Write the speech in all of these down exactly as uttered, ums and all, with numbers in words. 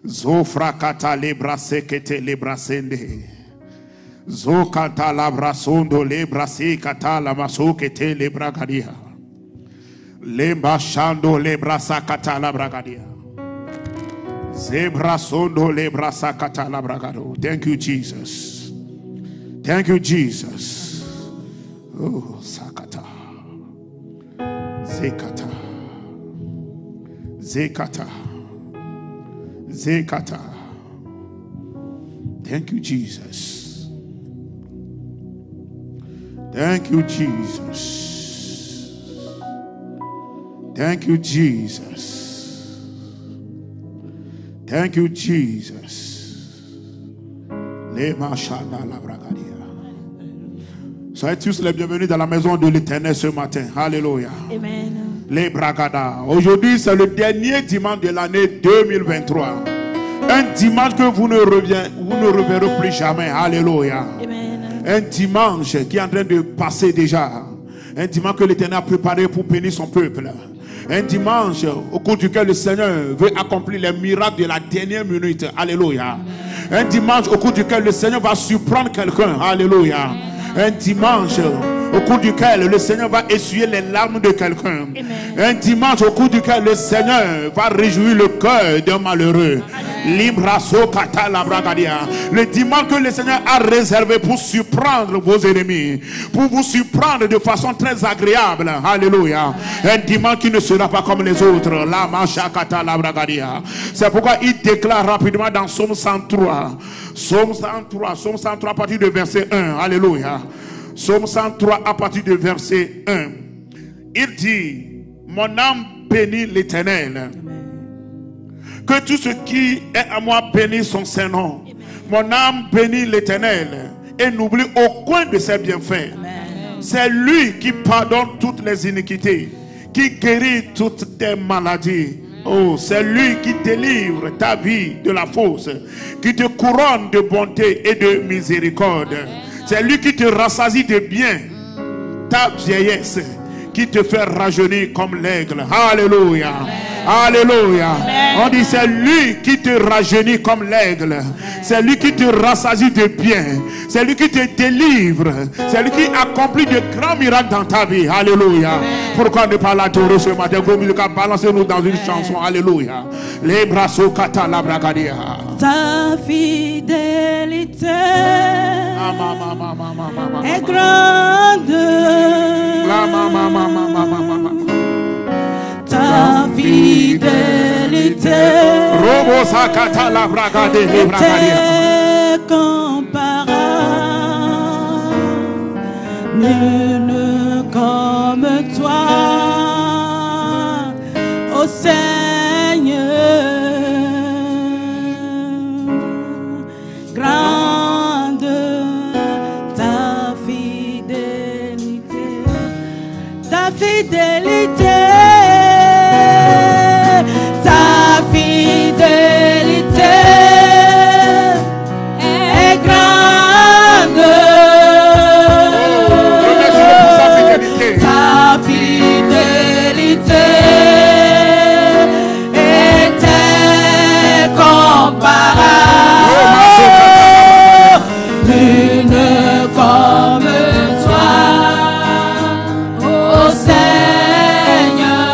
Zofra kata lebra sekete lebra sende. Zokata labra sondo lebra sekata la masokete lebra gadia. Lemba shando lebra sakata labra gadia. Zebra sondo lebra sakata labra gado. Thank you, Jesus. Thank you, Jesus. Oh, sakata. Zekata. Zekata. Zekata. Thank you, Jesus. Thank you, Jesus. Thank you, Jesus. Thank you, Jesus. Lema shanda la bragadia. Soyez tous les bienvenus dans la maison de l'Éternel ce matin. Alléluia. Amen. Les bragada. Aujourd'hui, c'est le dernier dimanche de l'année deux mille vingt-trois. Un dimanche que vous ne reviendrez, vous ne reverrez plus jamais. Alléluia. Amen. Un dimanche qui est en train de passer déjà. Un dimanche que l'Éternel a préparé pour bénir son peuple. Un dimanche au cours duquel le Seigneur veut accomplir les miracles de la dernière minute. Alléluia. Un dimanche au cours duquel le Seigneur va surprendre quelqu'un. Alléluia. Un dimanche au cours duquel le Seigneur va essuyer les larmes de quelqu'un. Un dimanche au cours duquel le Seigneur va réjouir le cœur d'un malheureux. Le dimanche que le Seigneur a réservé pour surprendre vos ennemis, pour vous surprendre de façon très agréable. Alléluia. Un dimanche qui ne sera pas comme les autres. C'est pourquoi il déclare rapidement dans Psaume cent trois. Psaume cent trois, Psaume cent trois à partir de verset un. Alléluia. Psaume cent trois à partir de verset un. Il dit: mon âme bénit l'Éternel. Que tout ce qui est à moi bénisse son Saint-Nom. Mon âme bénit l'Éternel et n'oublie aucun de ses bienfaits. C'est lui qui pardonne toutes les iniquités, qui guérit toutes tes maladies. Oh, c'est lui qui délivre ta vie de la fausse, qui te couronne de bonté et de miséricorde. C'est lui qui te rassasie de bien ta vieillesse, qui te fait rajeunir comme l'aigle. Alléluia. Alléluia. On dit c'est lui qui te rajeunit comme l'aigle. C'est lui qui te rassasie de bien. C'est lui qui te délivre. C'est lui qui accomplit de grands miracles dans ta vie. Alléluia. Pourquoi ne pas l'adorer ce matin? Balancez-nous dans une chanson. Alléluia. Les bras au kata la bragadia. Ta fidélité est grande. Ta fidélité est comparable, nul comme toi, ô Seigneur. Grande ta fidélité, ta fidélité. Ta fidélité est grande. Ta fidélité est incomparable. Nul comme toi, ô Seigneur.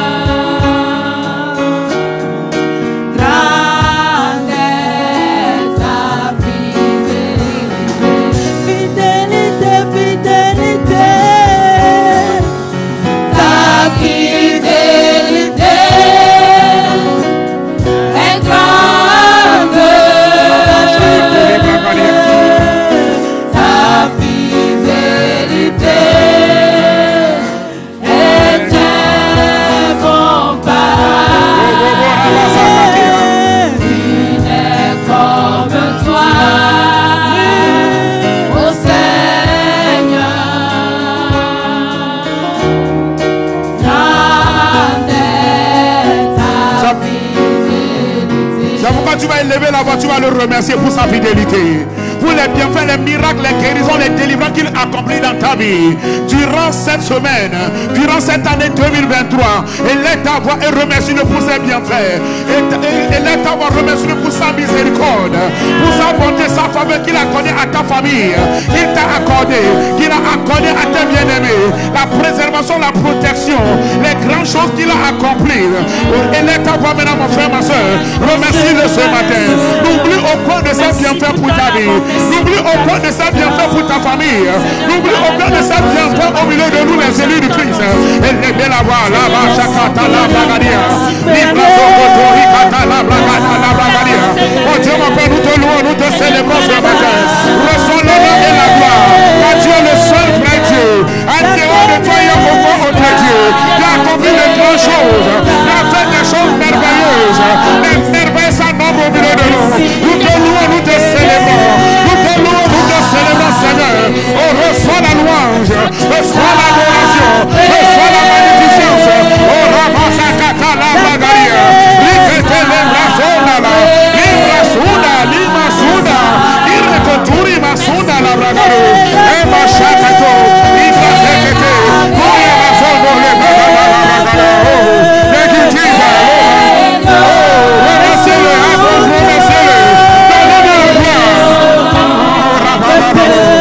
tu vas élever la voix, tu vas le remercier pour sa fidélité, pour les bienfaits, les miracles, les guérisons, les délivrances qu'il accomplit dans ta vie durant cette semaine, durant cette année deux mille vingt-trois. Élève ta voix et remercie-le pour ses bienfaits. Et élève ta voix, remercie pour sa miséricorde, pour sa bonté, sa faveur qu'il a accordé à ta famille, qu'il t'a accordé, qu'il a accordé à tes bien-aimés, la préservation, la protection, les grandes choses qu'il a accomplies. Et les ta voix maintenant, mon frère, ma soeur, remercie-le ce matin. N'oublie aucun de ses bienfaits pour ta vie, n'oublie aucun de ses bienfaits pour ta famille, n'oublie aucun de ses bienfaits au milieu de nous, les élus du Christ. Et levez la voix, là-bas, chacun, la bragadia. Oh Dieu, mon Père, nous te louons, nous te célébrons ce matin. Reçois l'honneur et la gloire. Car tu es le seul vrai Dieu. En dehors de toi, il y a aucun autre Dieu. Tu as accompli de grandes choses. Tu as fait des choses merveilleuses. Des merveilles sans nombre au milieu de nous. Nous te louons, nous te célébrons. Nous te louons, nous te célébrons, Seigneur. Oh, reçois la louange. Reçois l'adoration. Reçois la magnificence. Oh, Rabasakata la Bagaria. Likete le Brasona la. Librasuna, Limasuna. Irrekoturi Masuna la Bragaro. Ema Shakato. Ibrasekete. Kuri Masono le Bragaro. Thank you, Jesus. Oh, remerciez-le, remerciez-le. Donnez-le le gloire. Oh, Rabababa.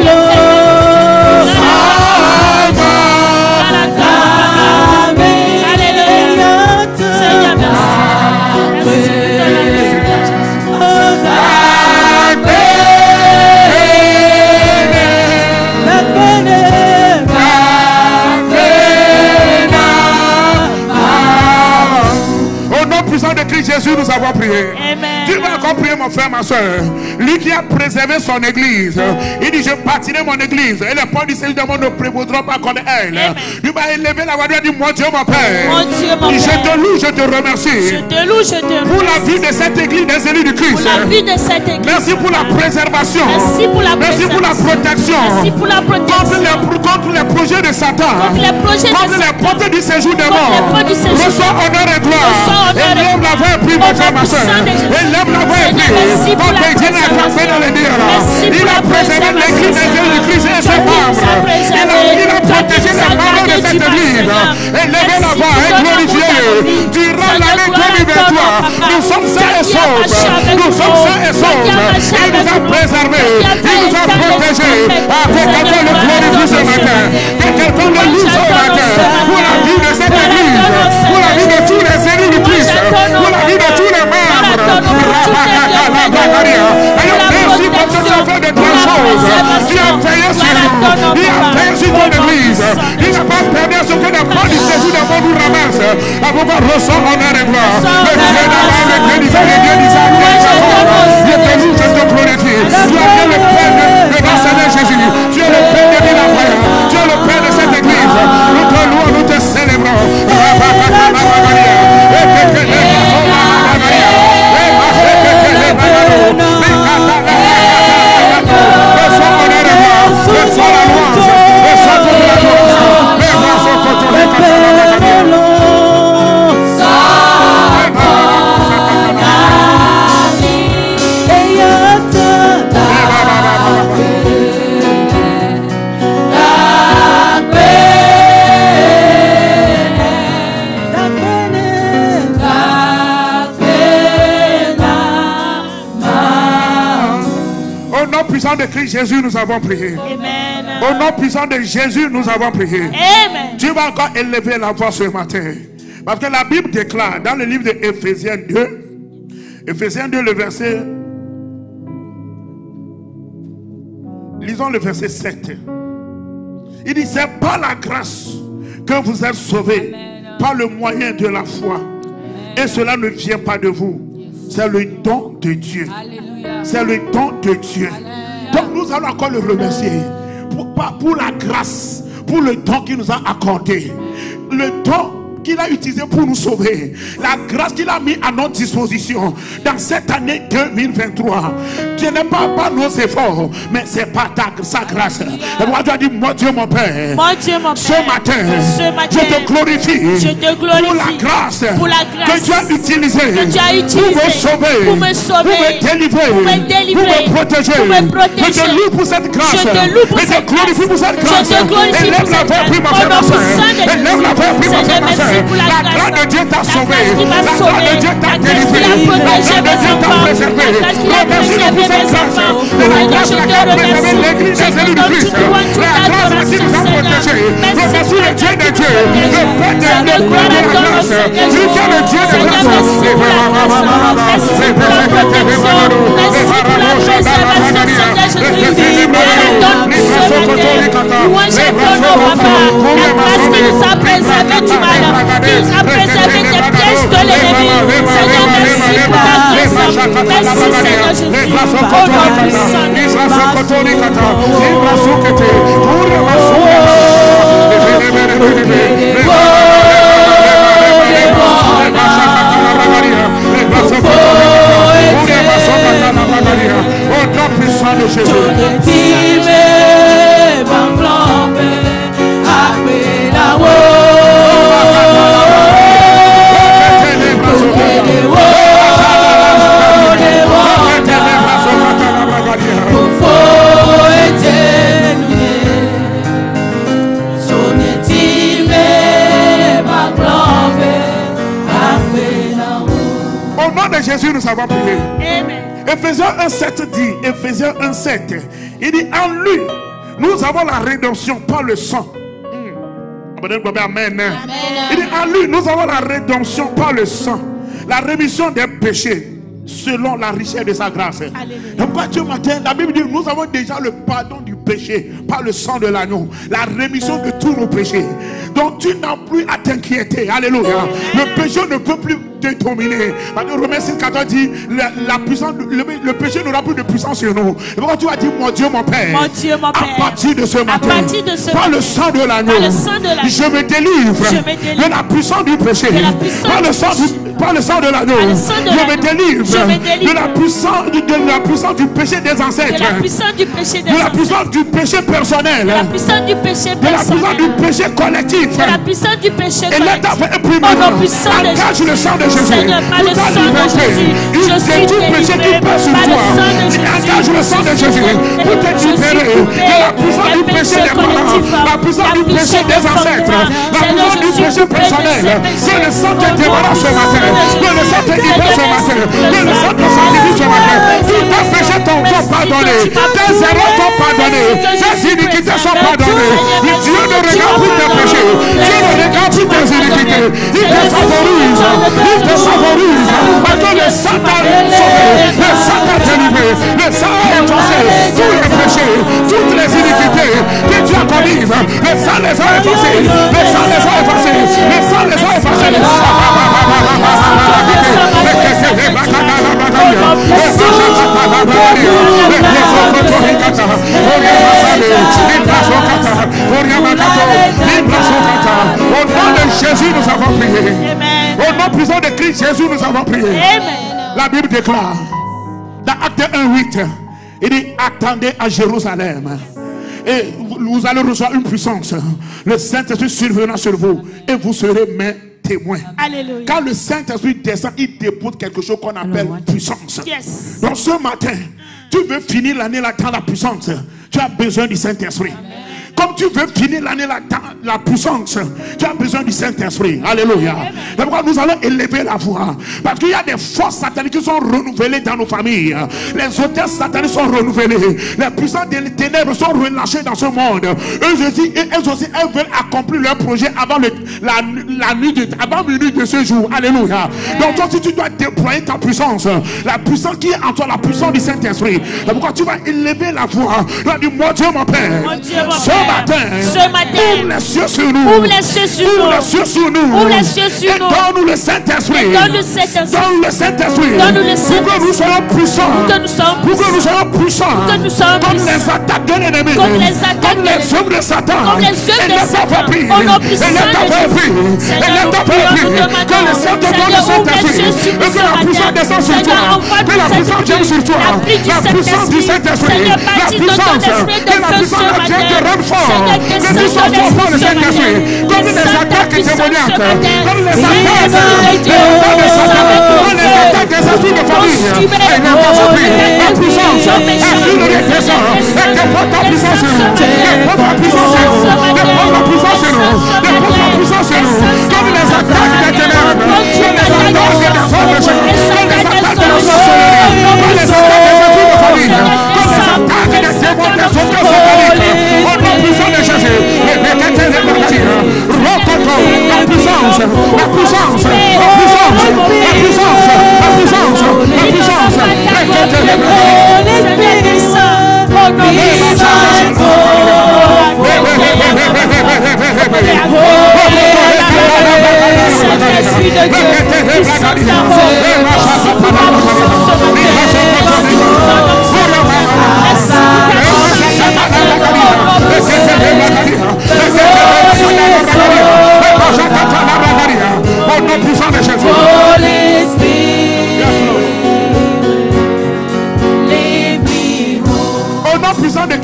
Jésus, nous avons prié. Amen. Tu vas encore prier, mon frère, ma soeur. Lui qui a préservé son église, il dit: je bâtirai mon église et les portes du Seigneur ne prévaudront pas contre elle. Amen. Il va élever la voix et dire: mon Dieu, mon Père, mon Dieu, mon Père, je te loue, je te remercie. Je te loue, je te remercie pour la vie de cette église des élus du Christ. Pour la vie de cette église. Merci pour la préservation. Merci pour la, Merci pour la protection. Merci pour la protection. Contre les, contre les projets de Satan. Contre les projets contre de les Satan. Portes du séjour des morts. Reçois honneur et gloire. Et lève la voix et prie, mon frère, ma soeur. Et lève la voix et prie. Ton Dieu n'a campé dans les dires. Il a préservé l'église des élus du Christ et ses membres. Il a, il a protégé les membres de cette église. Et levez la voix et glorifiez-le. Durant l'année deux mille vingt-trois, nous sommes sains et saufs. Nous sommes sains et saufs. Il nous a préservés. Il nous a protégés. Ah, que quelqu'un le glorifie ce matin. Que quelqu'un le loue ce matin. Pour la vie de cette église. Pour la vie de tous les élus du Christ. Pour la vie de tous les membres. Merci pour ce que tu as fait de grandes choses. Tu as veillé sur nous. Il a veillé sur ton église. Il n'a pas perdu ce que les portes du séjour de nous ramassent. À pouvoir recevoir honneur et gloire. Le Dieu d'Abraham, le Dieu d'Isaac, le Dieu d'Isaac, le Dieu d'Isaac. Je te loue, je te glorifie. Tu es le Père de notre Seigneur Jésus. Tu es le Père de l'Abraham. Tu es le Père de cette église. Nous te louons, nous te célébrons. De Christ Jésus, nous avons prié. Amen. Au nom puissant de Jésus, nous avons prié. Amen. Tu vas encore élever la voix ce matin. Parce que la Bible déclare dans le livre de Éphésiens deux, Éphésiens deux, le verset, lisons le verset sept. Il dit: c'est par la grâce que vous êtes sauvés. Amen. Par le moyen de la foi. Amen. Et cela ne vient pas de vous. Yes. C'est le don de Dieu. C'est le don de Dieu. Amen. Donc nous allons encore le remercier pour, pour la grâce, pour le don qu'il nous a accordé. Le don qu'il a utilisé pour nous sauver. La grâce qu'il a mis à notre disposition dans cette année deux mille vingt-trois. Ce n'est pas par nos efforts, mais c'est par ta, sa grâce. Et moi je dis: mon Dieu, mon Père, mon Dieu, mon Père, ce, matin, ce matin, je te glorifie, je te glorifie pour, la grâce pour la grâce que tu as utilisée pour me sauver, pour me, sauver, pour me délivrer, pour me, délivrer, pour me protéger. Pour me protéger. Je te loue pour cette grâce. Je te loue pour cette grâce. Pour cette grâce. Je te glorifie et lève la voix, prie ma frère, ma soeur. Et lève la voix, prie ma frère, ma soeur. La grâce de Dieu t'a sauvé. La grâce de Dieu t'a délivré. La protéger mes enfants. La grâce qui a préservé mes enfants. Seigneur, je te remercie. Je te donne toute louange, toute adoration, Seigneur. Merci pour le Dieu de Dieu. Seigneur, gloire à ton nom, Seigneur. Seigneur, merci pour la grâce. Merci pour la protection. Merci pour la préservation, Seigneur Jésus. Gloire à ton nom ce matin. Louange à ton nom, Papa. La grâce qui nous a préservé du mal, qui nous a préservé des pièges de l'ennemi. Seigneur, merci pour ta grâce. Merci, Seigneur Jésus. Au nom puissant de Jésus, nous avons prié. Amen. Éphésiens un sept dit, Éphésiens un sept, il dit en lui, nous avons la rédemption par le sang. Mm. Amen. Amen. Il dit en lui, nous avons la rédemption par le sang, la rémission des péchés selon la richesse de sa grâce. Alléluia. Donc quoi ce matin, la Bible dit, nous avons déjà le pardon du péché par le sang de l'agneau, la rémission de tous nos péchés. Donc tu n'as plus à t'inquiéter. Alléluia. Le péché ne peut plus te dominer. Romains six quatorze dit, la, la puissance, le, le péché n'aura plus de puissance sur nous. Et pourquoi tu as dit, mon Dieu, mon Père, mon Dieu, mon Père, à partir de ce matin, de ce par, le sang de l'agneau, je me délivre de la puissance du péché. Par le sang du, par le sang de l'agneau, je me délivre de la puissance, de, de la puissance du péché des ancêtres, de la puissance du péché des de la puissance du péché personnel, de la puissance du péché personnel, de la puissance du péché collectif, de la puissance du péché et l'État collectif. Engage le sang de Jésus. Seigneur, par le sang de Jésus, je suis délivré. Par le sang de Jésus, engage le sang de Jésus pour te libérer de la puissance du péché des parents, la puissance du péché des ancêtres, la puissance du péché personnel. Que le sang te débarrasse ce matin, que le sang te libère ce matin, que le sang te sanctifie ce matin. Tous tes péchés t'ont pardonné, tes erreurs t'ont pardonné, tes iniquités sont pardonnées. Dieu ne regarde plus tes péchés, Dieu ne regarde plus tes iniquités. Il te favorise, il te favorise, parce que le sang t'a sauvé, le sang t'a délivré, le sang a effacé tous les péchés, toutes les iniquités que tu as commises. Le sang les a effacés, le sang les a effacés, le sang les a effacés. Au nom de Jésus, nous avons prié. Au nom puissant de Christ Jésus, nous avons prié. Amen. La Bible déclare dans Actes un huit, il dit attendez à Jérusalem et vous allez recevoir une puissance. Le Saint-Esprit survenant sur vous et vous serez mes témoins. Alléluia. Quand le Saint-Esprit descend, il dépose quelque chose qu'on appelle Alors, puissance. Yes. Donc ce matin, tu veux finir l'année là dans la puissance, tu as besoin du Saint-Esprit. Comme tu veux finir l'année là dans la puissance, tu as besoin du Saint-Esprit. Alléluia. C'est pourquoi nous allons élever la voix. Parce qu'il y a des forces sataniques qui sont renouvelées dans nos familles. Les hôtels sataniques sont renouvelés. Les puissances des ténèbres sont relâchées dans ce monde. Eux aussi, elles aussi, elles veulent accomplir leur projet avant le, la, la nuit de, avant minuit de ce jour. Alléluia. Donc toi aussi, tu dois déployer ta puissance. La puissance qui est en toi, la puissance du Saint-Esprit. C'est pourquoi tu vas élever la voix. Tu vas dire, mon Dieu, mon Père. Mon Dieu, mon Ce Père. matin, Ce matin, ouvre les cieux sur nous. ouvre les cieux sur Ouvre nous. les cieux sur nous. Ouvre les cieux sur Et nous. donne-nous le Saint-Esprit. Et donne le Saint-Esprit. Donne le Saint-Esprit. Donne-nous le Pour que nous soyons puissants. Pour que nous soyons Pour que nous soyons puissants. Pour que nous soyons Comme puissants. les attaques de l'ennemi. Comme les attaques Comme de les l'ennemi. œuvres de Satan. Comme les œuvres Et de les Satan. t'as pris. Au nom Et puissant les t'as de Jésus. pris. Et Seigneur, les nous t'as prions, pris. nous demandons. Que le Saint-Esprit Seigneur, de ouvre les Saint-Esprit. cieux sur nous Et que ce la puissance matin. descende sur toi. Seigneur, envoie Que la du puissance vienne sur toi. La pluie du La puissance du Saint-Esprit. Seigneur, La bâtis de ton puissance. esprit de Que la feu puissance ce de Dieu te matin. rende fort. Seigneur, Que descends tu sois ton fort par le esprit ce Saint-Esprit. matin. Comme les Descends ta attaques puissance démoniaques. ce matin. Comme les Oui, attaques. Esprit de Les Dieu. attaques de Satan. Avec ton Comme les feu. attaques des esprits de famille. Consumez. Et les esprits. La Oh, puissance. Esprit Esprit de descend. Et dépose ta puissance sur nous. Dépose ta puissance sur nous. Dépose ta puissance sur nous. Dépose ta puissance sur nous. Comme les attaques des ténèbres. Comme les attaques des hommes. Comme les attaques de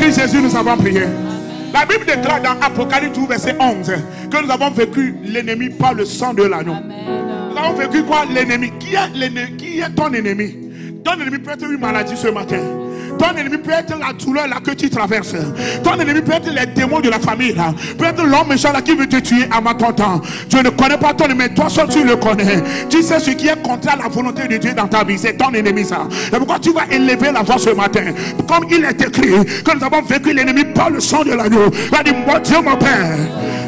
Christ Jésus, nous avons prié. La Bible déclare dans Apocalypse verset onze que nous avons vécu l'ennemi par le sang de l'agneau. Nous avons vécu quoi? L'ennemi. Qui est l'ennemi? Qui est ton ennemi? Ton ennemi peut être une maladie ce matin. Ton ennemi peut être la douleur là que tu traverses. Ton ennemi peut être les démons de la famille là. Peut être l'homme méchant là qui veut te tuer à ma content. Je ne connais pas ton ennemi, mais toi seul tu le connais. Tu sais ce qui est contraire à la volonté de Dieu dans ta vie. C'est ton ennemi ça. Et pourquoi tu vas élever la voix ce matin? Comme il est écrit que nous avons vécu l'ennemi par le sang de l'agneau. Va dire, mon Dieu mon Père,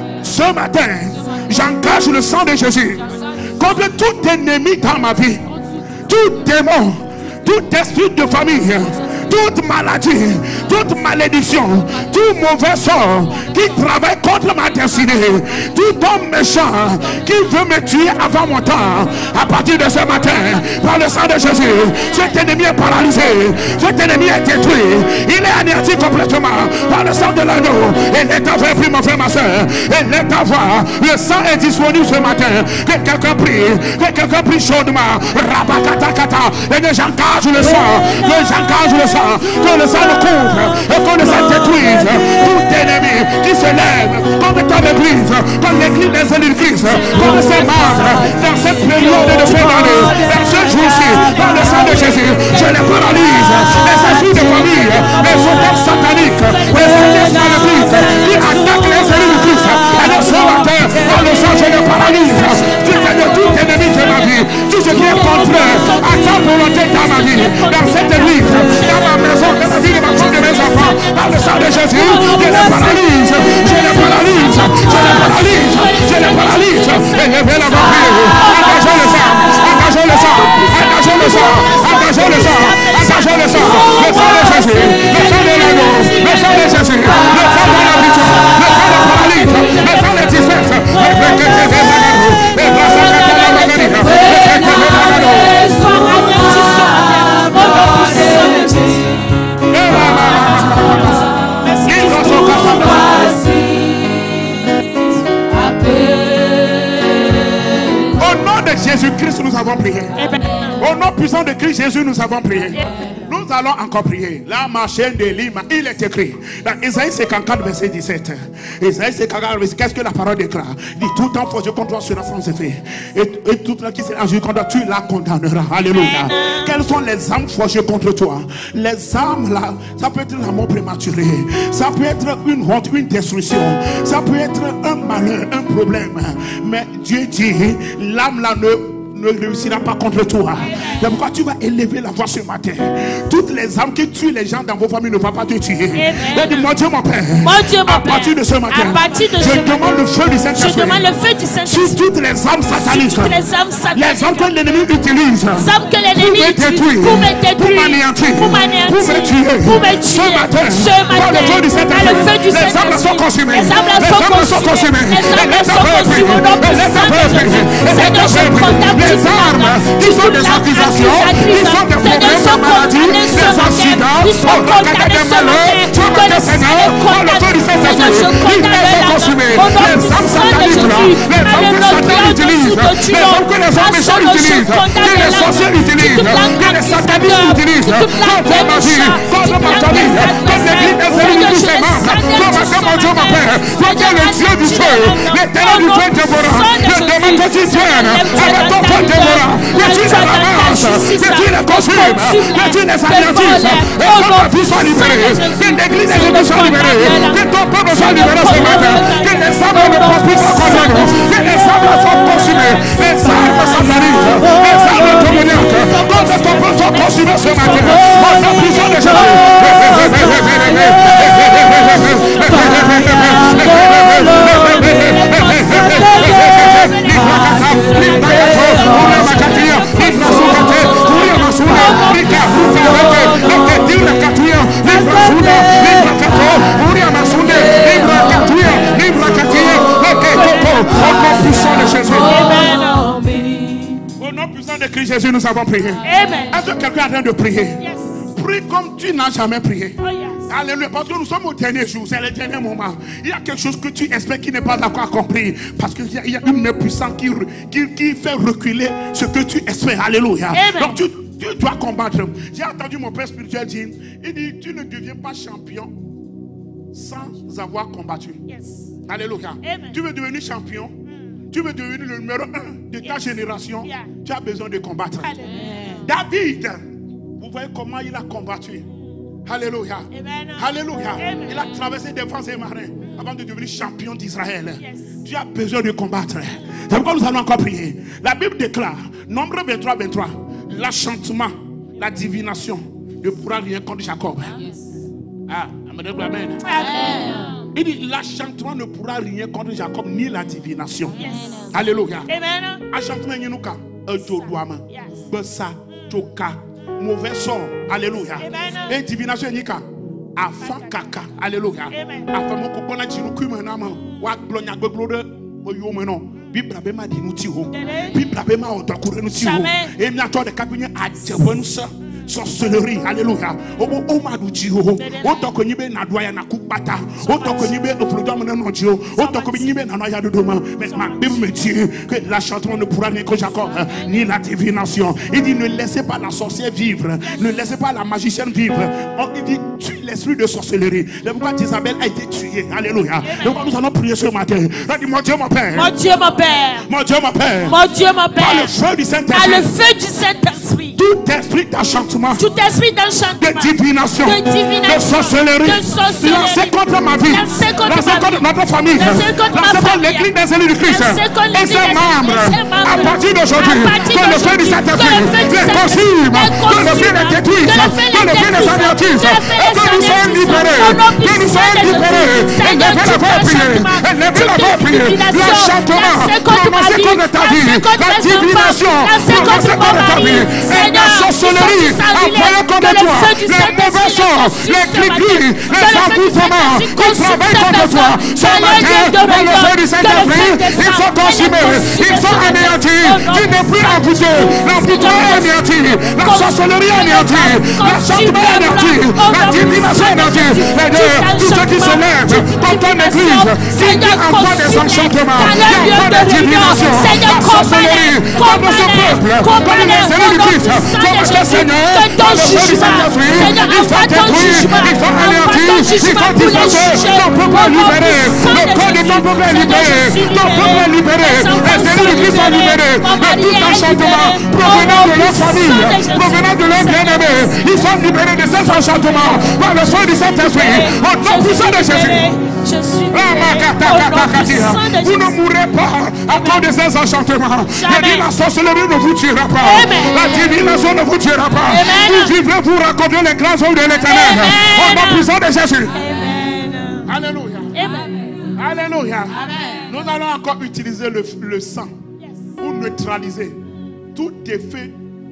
ce matin j'engage le sang de Jésus contre tout ennemi dans ma vie. Tout démon, tout esprit de famille, toute maladie, toute malédiction, tout mauvais sort qui travaille contre ma destinée, tout homme méchant qui veut me tuer avant mon temps, à partir de ce matin, par le sang de Jésus, cet ennemi est paralysé, cet ennemi est détruit, il est anéanti complètement par le sang de l'agneau. Et l'état va pris mon frère, ma soeur, et l'état va, le sang est disponible ce matin. Que quelqu'un prie, que quelqu'un prie chaudement, rabakatakata, et que j'engage le sang, que j'engage le sang. Que le sang le couvre et que le sang détruise tout ennemi qui se lève contre ton église, contre l'église des églises, contre ses membres dans cette période de fin d'année, dans ce jour-ci, par le sang de Jésus, je les paralyse. Les esprits de famille, les auteurs sataniques, les esprits maléfiques qui attaquent les églises, et le ce matin, par le sang, je les paralyse. Tu fais de tout ennemi de ma vie, tout ce qui est contraire à ta volonté dans ma vie, dans cette église, dans ma maison, de la vie de ma femme, de mes enfants, par le sang de Jésus, je les paralyse, je les paralyse, je les paralyse, je les paralyse, et levez la main, engageons le sang, engageons le sang, engageons le sang, engageons le sang, engageons le sang, le sang de Jésus, le sang de l'agneau, le sang de Jésus, le sang de la victoire, le sang de paralyse, le sang de disperse, le sang de Jésus, et grâce à la maladie, le sang Jésus-Christ, nous avons prié. Au nom puissant de Christ Jésus, nous avons prié. Nous allons encore prier. La machine de Lima, il est écrit dans Isaïe cinquante-quatre, verset dix-sept. Isaïe cinquante-quatre, verset, qu'est-ce que la parole déclare? Dit, tout temps forgé contre toi sera sans effet. Et, et tout là qui sera injurieux contre toi, tu la condamneras. Alléluia. Quelles sont les âmes forgées contre toi? Les âmes là, ça peut être la mort prématurée. Ça peut être une honte, une destruction. Ça peut être un malheur, un problème. Mais Dieu dit, l'âme là ne ne réussira pas contre toi. C'est pourquoi tu vas élever la voix ce matin. Toutes les âmes qui tuent les gens dans vos familles ne vont pas te tuer. Et dis, mon Dieu mon Père, mon Dieu, mon à partir de ce matin, à partir de je ce demande matin, le feu du Saint-Esprit. Je demande le feu du Saint-Esprit sur toutes les âmes sataniques, sur toutes les âmes sataniques, les âmes que l'ennemi utilise, les âmes que l'ennemi utilise pour me détruire, pour m'anéantir, pour me tuer, pour me tuer. Ce matin, ce matin, par le feu du Saint-Esprit, les âmes sont consumées. Les âmes sont consumées. Les âmes sont consumées. Seigneur, je condamne les armes qui sont des accusations, qui sont des problèmes de maladie, des accidents, au racata des malheurs, tu vas te Seigneur, par le feu du Saint-Esprit, ils sont consumés. Les âmes sataniques là, les âmes que Satan utilise, les âmes que les hommes méchants utilisent, que les sorciers utilisent, que les satanistes utilisent, contre ma vie, contre ma famille, contre l'église des églises, tous ces membres, contre mon Dieu, mon Père, contre le Dieu du feu, l'éternel du feu dévorant, je demande que tu viennes avec ton feu dévorant, que tu les ramasses, que tu les consumes, que tu les anéantisses, et que ta vie soit libérée, que l'église des églises soit libérée, que ton peuple soit libéré ce matin, que les âmes ne prospèrent pas contre nous, que les âmes soient consumées, les âmes sataniques, les âmes démoniaques, que ton peuple soit consumé ce matin, au nom puissant de Jésus. Au nom puissant de Christ Jésus, nous avons prié. Est-ce que quelqu'un est en train de prier? Yes. Prie comme tu n'as jamais prié. Oh, yes. Alléluia. Parce que nous sommes au dernier jour, c'est le dernier moment. Il y a quelque chose que tu espères qui n'est pas encore accompli. Parce qu'il y, y a une main puissante qui, qui, qui fait reculer ce que tu espères. Alléluia. Amen. Donc tu, tu dois combattre. J'ai entendu mon père spirituel dire, il dit, tu ne deviens pas champion sans avoir combattu. Yes. Alléluia. Amen. Tu veux devenir champion, mm. tu veux devenir le numéro un de ta yes. génération, yeah. tu as besoin de combattre. Amen. David, vous voyez comment il a combattu. Alléluia. Amen. Alléluia. Amen. Il a traversé des vents et marins avant de devenir champion d'Israël. Yes. Tu as besoin de combattre. C'est pourquoi nous allons encore prier. La Bible déclare, Nombre vingt-trois, vingt-trois, l'enchantement, la divination ne pourra rien contre Jacob. Yes. Ah, amen. Amen. Amen. Il dit l'enchantement ne pourra rien contre Jacob ni la divination. Yes. Alléluia. Amen. Enchantement yenuka, ejodouama, besa, choka, mauvais sort. Alléluia. Amen. Et divination yenika, afan kaka. Alléluia. Amen. Afan moko bona jiru kuma na ma, wa glonya gbeglode oyo meno. Bibla bema dinuti ho. Bibla bema otakure nuti ho. Et mi ato de kabinye adjewensa. Sorcellerie, alléluia. Obo omadu jiho. Otoko nibe na doya na kupata. Otoko nibe ofrodom na nojio. Otoko nibe na noya de doma. Mais ma Bible me dit que l'enchantement ne pourra rien contre Jacob ni la divination. Il dit ne laissez pas la sorcière vivre, ne laissez pas la magicienne vivre. Il dit tue l'esprit de sorcellerie. C'est pourquoi Isabelle a été tuée. Alléluia. Donc nous allons prier ce matin. Dis mon Dieu mon Père. Mon Dieu mon Père. Mon Dieu mon Père. Mon Dieu mon Père. Par le feu du Saint-Esprit. Par le feu du Saint-Esprit. Tout esprit d'enchantement, tout esprit d'enchantement, de divination, de, divination, de sorcellerie, de sorcellerie, lancé contre ma vie, lancé contre, contre notre famille, lancé contre l'église des élus du Christ et ses membres. À partir d'aujourd'hui, que le feu du Saint-Esprit les consume, que le feu les détruise, que le feu les anéantisse, et que nous soyons libérés, que nous soyons libérés. Et levez la voix prier, et levez la voix prier. L'enchantement, prononcé contre ta vie, la divination, prononcé contre ta vie, et la sorcellerie, envoyée contre toi, les mauvais sorts, les cliqueries, les engouffements qui travaillent contre toi. Ce matin, dans le feu du Saint-Esprit, ils sont consumés, ils sont anéantis. Tu n'es plus envoûté, l'envoûtement est anéanti, la sorcellerie est anéantie, l'enchantement est anéanti, la divination est anéantie. Et tous ceux qui se lèvent contre ton église, qui envoient des enchantements, qui envoient des divinations, la sorcellerie contre ce peuple, contre les élus du Christ, contre le Seigneur, dans le feu du Saint-Esprit, il faut détruire, il faut anéantir, il faut disperser, ton peuple est libéré, le corps de ton peuple est libéré, ton peuple est libéré, les élus du Christ sont libérés, de tout enchantement provenant de leur famille, provenant de leurs bien-aimés, ils sont libérés de ces enchantements par le feu du Saint-Esprit, au nom puissant de Jésus. Je suis vous ne mourrez pas à cause de ces enchantements. Je dis la sorcellerie ne vous tuera pas. Amen. La divination ne vous tuera pas. Amen. Vous vivrez pour raconter les grands œuvres de l'Éternel. Au nom puissant de Jésus. Amen. Alléluia. Amen. Alléluia. Amen. Nous allons encore utiliser le, le sang yes. pour neutraliser tout effet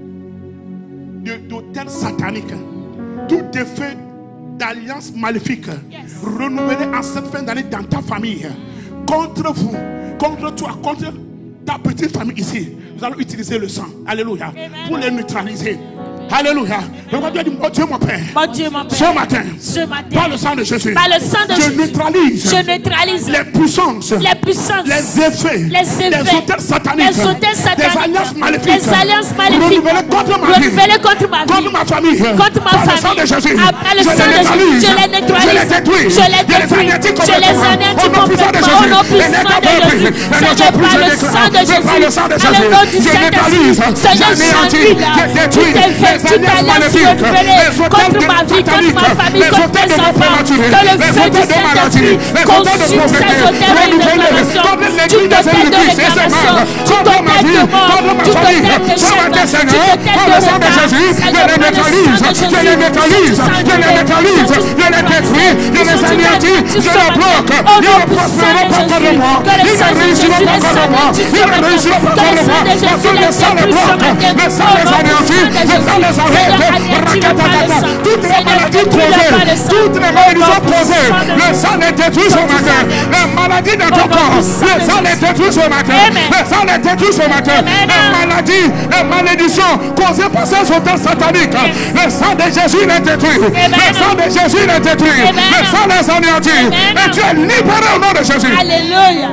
d'autel satanique, tout effet d'alliance maléfique yes. renouvelée en cette fin d'année dans ta famille, contre vous, contre toi, contre ta petite famille ici. Nous allons utiliser le sang, alléluia, Amen. Pour les neutraliser. Alléluia. Mon Dieu, mon Père. Mon Dieu, mon Père. Ce matin, Ce matin, par le sang de Jésus, par le sang de je Jésus, neutralise, je neutralise les puissances, les puissances, les effets, les effets, les hôtels sataniques, les hôtels sataniques, les alliances maléfiques, les alliances maléfiques, renouvelées contre ma vie, renouvelées contre ma vie, contre ma famille, contre ma par famille, le sang de Jésus, par le je sang les de Jésus, je les neutralise, neutralise, je les détruis, je les détruis, je les anéantis complètement au nom puissant de Jésus, Seigneur, par le sang de Jésus, par le sang de Jésus, je neutralise, Seigneur, j'annule tout effet, toute alliance renouvelée contre ma vie, contre ma famille, contre mes enfants, que le feu du Saint-Esprit consume ces hôtels de réclamation, tout hôtel de réclamation, tout hôtel de mort, tout hôtel de chaîne, tout hôtel de retard, Seigneur, par le sang de Jésus, je les neutralise, je les neutralise, je les détruis, je les anéantis, je les bloque, ils ne prospéreront pas contre moi, ils ne réussiront pas contre moi, ils ne réussiront pas contre moi, parce que le sang les bloque, le sang les anéantit, le sang les arrête. Toutes les maladies posées, toutes les malédictions posées, le sang les détruit ce matin. Les maladies de ton corps, le sang les détruit ce matin. Le sang les détruit ce matin. Les maladies, les malédictions causées par ces hôtels sataniques, le sang de Jésus les détruit. Le sang de Jésus les détruit. Le sang les anéantit. Et tu es libéré au nom de Jésus. Alléluia.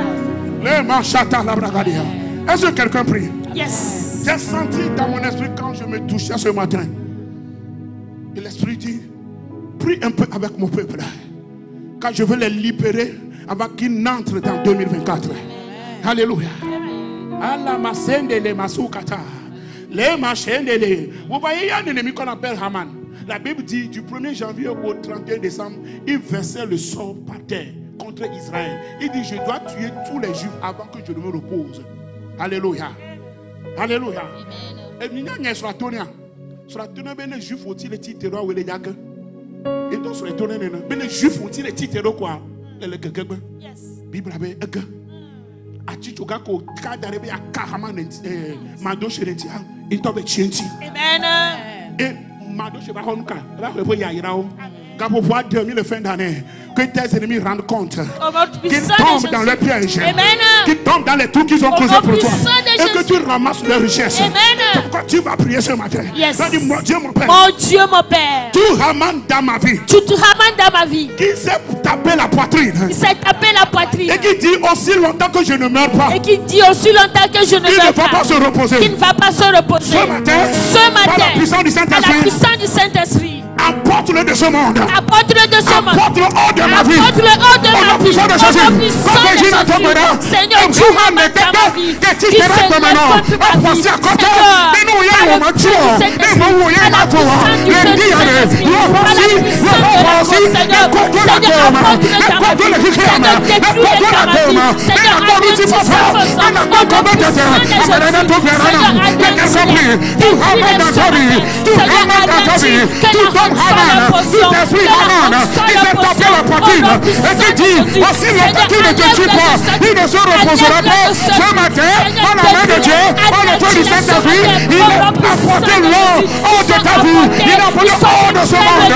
Est-ce que quelqu'un prie? Yes. J'ai senti dans mon esprit quand je me touchais ce matin. Et l'Esprit dit, prie un peu avec mon peuple. Quand je veux les libérer avant qu'ils n'entrent dans deux mille vingt-quatre. Alléluia. Allah masendele masukata. Les machendele. Vous voyez, il y a un ennemi qu'on appelle Haman. La Bible dit du premier janvier au trente et un décembre, il versait le sort par terre contre Israël. Il dit, je dois tuer tous les juifs avant que je ne me repose. Alléluia. Alléluia. Et nous avons sur la tonne. Sur la tonne, les juifs ont-ils les titres ou les yaques? Et donc sur la tonne, les juifs ont-ils les titres quoi? Les gagagagagag. Bible avait un gars. Atichoga ko kadarebe ya kahama mando sherenti il tombe chenti. Amen. Et mando sheba honka la rebo ya irao. Quand vous voyez deux mille fin d'année, que tes ennemis rendent compte qu'ils tombent dans le piège, qu'ils tombent dans les trous qu'ils ont causés pour toi, et que tu ramasses leurs richesses. C'est pourquoi tu vas prier ce matin. Yes. Dis, mon Dieu, mon Père. Mon Dieu, mon Père. Tout Haman dans ma vie. Tout Haman dans ma vie. Qui s'est tapé la poitrine. Qui s'est tapé la poitrine. Et qui dit aussi longtemps que je ne meurs pas. Et qui dit aussi longtemps que je ne Qui meurs ne va pas. pas se reposer. Qui ne va pas se reposer. Ce matin. Ce matin. Par la puissance du Saint-Esprit. Par la puissance du Saint-Esprit. Apporte-le de ce monde. Apporte-le de ce monde. Apporte-le hors de ma vie. Apporte-le hors de ma vie. Au nom puissant de Jésus. Seigneur, tu ramènes dans ma vie. Qui s'élève contre ma vie. Seigneur, à la puissance du Saint-Esprit. À la puissance du Saint-Esprit. À la puissance de Seigneur. Seigneur, apporte-le dans ma vie. Seigneur, détruis-le dans ma vie. Seigneur, amène sa force. Au nom puissant de Jésus. Seigneur, amène sa détruis-le dans ta vie. Seigneur, amène que la honte soit la portion. Que la honte soit la portion. La poitrine, et tu dis, aussi longtemps qu'il ne te tue pas, il ne se reposera pas. Ce matin, par la main de Dieu, par le toit du Saint-Esprit, il a apporté l'or hors de ta vie, il a apporté hors de ce monde.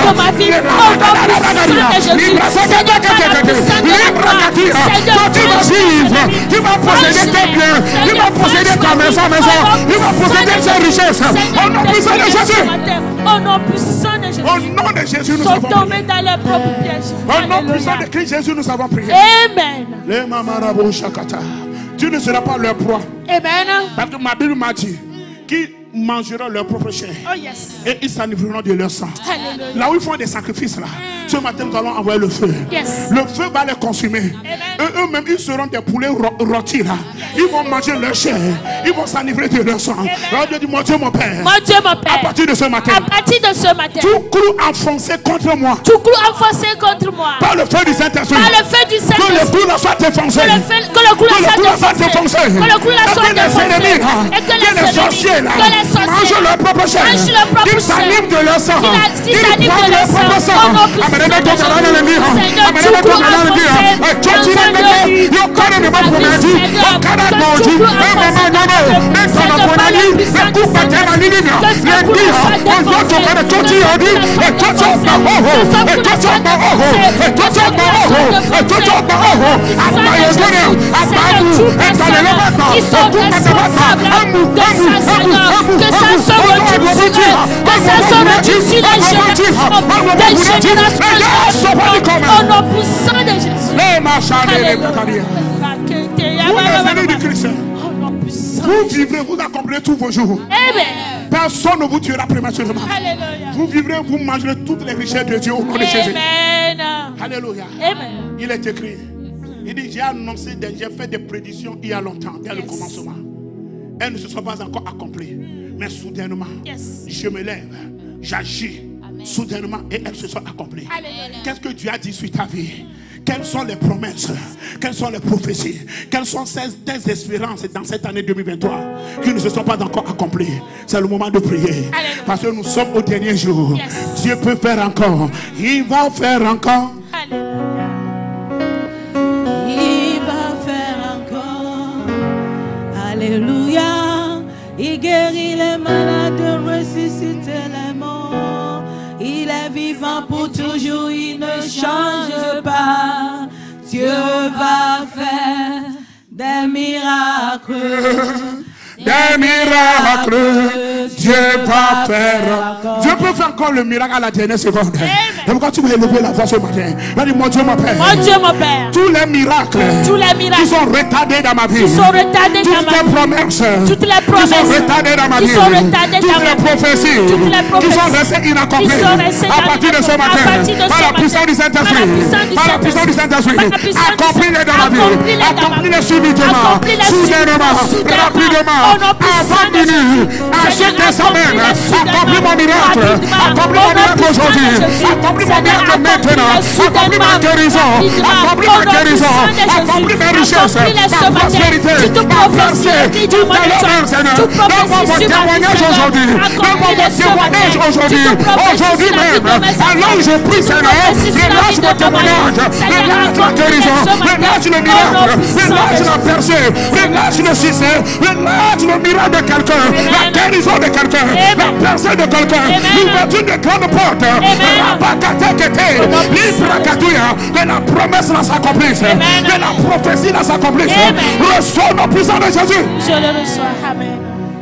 Toi, tu vas vivre, tu vas posséder tes biens, tu vas posséder ta maison, maison, tu vas posséder tes richesses. Au nom puissant de Jésus. Au nom puissant de Jésus. Au nom de Jésus, nous avons prié. Dans leurs propres pièges. Au nom puissant de Christ Jésus, nous avons prié. Amen. Les mamarabo shakata. Tu ne seras pas leur proie. Amen. Parce que ma Bible m'a dit qu'ils mangeront leur propre chair. Oh yes. Et ils s'enivreront de leur sang. Alléluia. Là où ils font des sacrifices là. Ce matin, nous allons envoyer le feu. Yes. Le feu va les consumer. Eux, eux-mêmes, ils seront des poulets rôtis là. Ils vont manger leur chair. Ils vont s'enivrer de leur sang. Alors Dieu dit, mon Dieu, mon Père. Mon Dieu, mon Père. À partir de ce matin. À partir de ce matin. Tout clou enfoncé contre moi. Tout clou enfoncé contre moi. Par le feu du Saint-Esprit. Par le feu du Saint-Esprit. Que le clou soit défoncé. Que le clou soit défoncé. Que le clou soit défoncé. Et que les sorciers là. Mangent leur propre chair. Qu'ils s'animent de leur sang. Qu'ils s'animent de leur sang. Au nom puissant de Jésus. Seigneur, tout clou enfoncé. Ils sont responsables de ça, Seigneur. Que ça se retire sur eux. Que ça se retire sur les générations. Des générations. Au nom puissant de Jésus. Vous, les du Christ, vous vivrez, vous accomplirez tous vos jours. Amen. Personne ne vous tuera prématurément. Alléluia. Vous vivrez, vous mangerez toutes les richesses de Dieu au nom de Jésus. Amen. Alléluia. Amen. Il est écrit. Il dit, j'ai annoncé, j'ai fait des prédictions il y a longtemps, dès yes. le commencement. Elles ne se sont pas encore accomplies. Mais soudainement, yes. je me lève, j'agis. Soudainement, et elles se sont accomplies. Qu'est-ce que Dieu a dit sur ta vie? Quelles sont les promesses? Quelles sont les prophéties? Quelles sont ces, tes espérances dans cette année deux mille vingt-trois qui ne se sont pas encore accomplies? C'est le moment de prier. Alléluia. Parce que nous sommes au dernier jour. Yes. Dieu peut faire encore. Il va faire encore. Alléluia. Il va faire encore. Alléluia. Il guérit les malades, ressuscite les morts. Il est vivant pour toujours, il ne change pas. Dieu va faire des miracles. Des miracles. Dieu va faire. Dieu peut faire encore le miracle à la dernière seconde. Et pourquoi tu vas élever la voix ce matin? Dis, mon Dieu, mon Père. Mon Dieu, mon Père. Tous les miracles, Tous les miracles qui sont retardés dans ma vie. Qui sont retardés Toutes dans ma les vie. promesses, Toutes les qui promesses sont retardées dans ma qui vie. sont retardées Toutes dans les ma vie. prophéties, Toutes les qui prophéties sont restées inaccomplies. qui sont restées À partir de ce à matin, partir de ce par la matin, puissance du Saint-Esprit, par la puissance du par la puissance du Saint-Esprit, Saint-Esprit, par la puissance du accomplis-les dans ma vie. Accomplis-les dans ma Accomplis-les vie. subitement, Accomplis-les soudainement, subitement, rapidement, au nom puissant avant de minuit, Jésus. à ce Seigneur, testament. accomplis-les soudainement, Accomplis mon miracle. rapidement, Accomplis au mon nom miracle puissant de aujourd'hui. Jésus. Accomplis mon Seigneur, miracle maintenant. accomplis-les Accomplis ma soudainement, guérison. rapidement, Accomplis au ma nom guérison. puissant de Jésus. Accomplis mes richesses. Accomplis-les ce Ma matin. prospérité. Toute Ma prophétie percée. écrite Tout dans mon talent, cœur. Seigneur. Toute Donne-moi prophétie mon sur ma vie, témoignage Seigneur. aujourd'hui. Donne-moi mon Accomplis-les ce témoignage matin. aujourd'hui. Toute prophétie Aujourd'hui sur la vie même. de mes enfants. Alors je prie, Toute Seigneur. prophétie sur la Relâche vie de mon nos témoignage. mariés. Seigneur, Relâche la accomplis-les guérison. ce matin. Relâche le Au nom miracle. puissant Relâche de la Jésus. percée. Relâche le succès. Relâche le miracle de quelqu'un. La guérison de quelqu'un. La percée de quelqu'un. L'ouverture de grandes portes. Rabakatekete. Librakatouya. Que la promesse là s'accomplisse. Que la prophétie là s'accomplisse. Reçois nos puissants de Jésus. Je le reçois. Amen.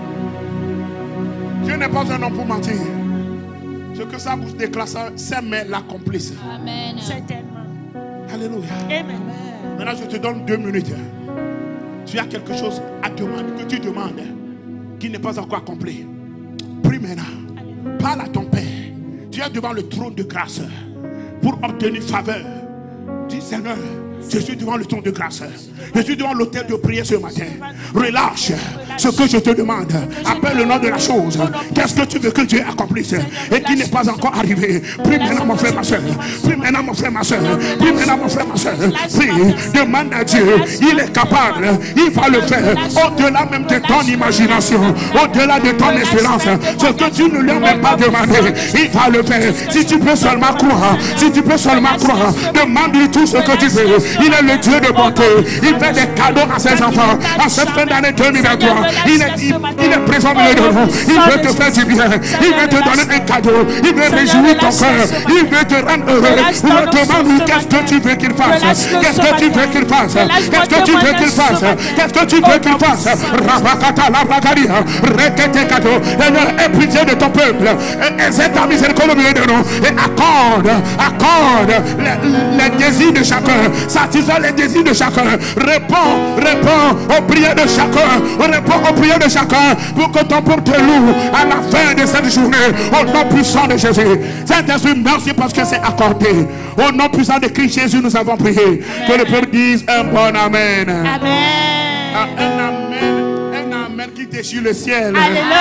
Dieu n'est pas un homme pour mentir. Ce que sa bouche déclare, ses mains l'accomplissent. Amen. Certainement. Alléluia. Amen. Maintenant, je te donne deux minutes. Tu as quelque chose à demander, que tu demandes, qui n'est pas encore accompli. Prie maintenant. Parle à ton Père. Tu es devant le trône de grâce pour obtenir faveur. Dis, Seigneur, je suis devant le trône de grâce. Je suis devant l'autel de prière ce matin. Relâche ce que je te demande. Appelle le nom de la chose. Qu'est-ce que tu veux que Dieu accomplisse et qui n'est pas encore arrivé? Prie maintenant, mon frère, ma soeur. Prie maintenant, mon frère, ma soeur. Prie maintenant, mon frère, ma soeur. Prie, demande à Dieu. Il est capable. Il va le faire. Au-delà même de ton imagination. Au-delà de ton espérance. Ce que tu ne lui as même pas demandé, il va le faire. Si tu peux seulement croire. Si tu peux seulement croire. Demande-lui tout ce que tu veux. Il est le Dieu de bonté. Il fait des cadeaux à ses enfants. En cette fin d'année deux mille vingt-trois, il est, il, il est présent de nous. Il veut te faire du bien. Il veut te donner un cadeau. Il veut réjouir ton cœur. Il veut te rendre heureux. Demande-lui qu'est-ce que tu veux qu'il fasse. Qu'est-ce que tu veux qu'il fasse. Qu'est-ce que tu veux qu'il fasse. Qu'est-ce que tu veux qu'il fasse. Rabakata la bragadia. Rekete cadeau. Aie pitié de ton peuple. Exerce ta miséricorde au milieu de nous. Et accorde, accorde les, les désirs de chacun. Satisfais les désirs de chacun. Réponds, réponds aux prières de chacun. Réponds aux prières de chacun pour que ton peuple te loue à la fin de cette journée. Au nom puissant de Jésus. Saint-Esprit, merci parce que c'est accordé. Au nom puissant de Christ Jésus, nous avons prié. Amen. Que le peuple dise un bon Amen. Amen. Ah, un Amen. Un Amen qui déchire le ciel. Alléluia.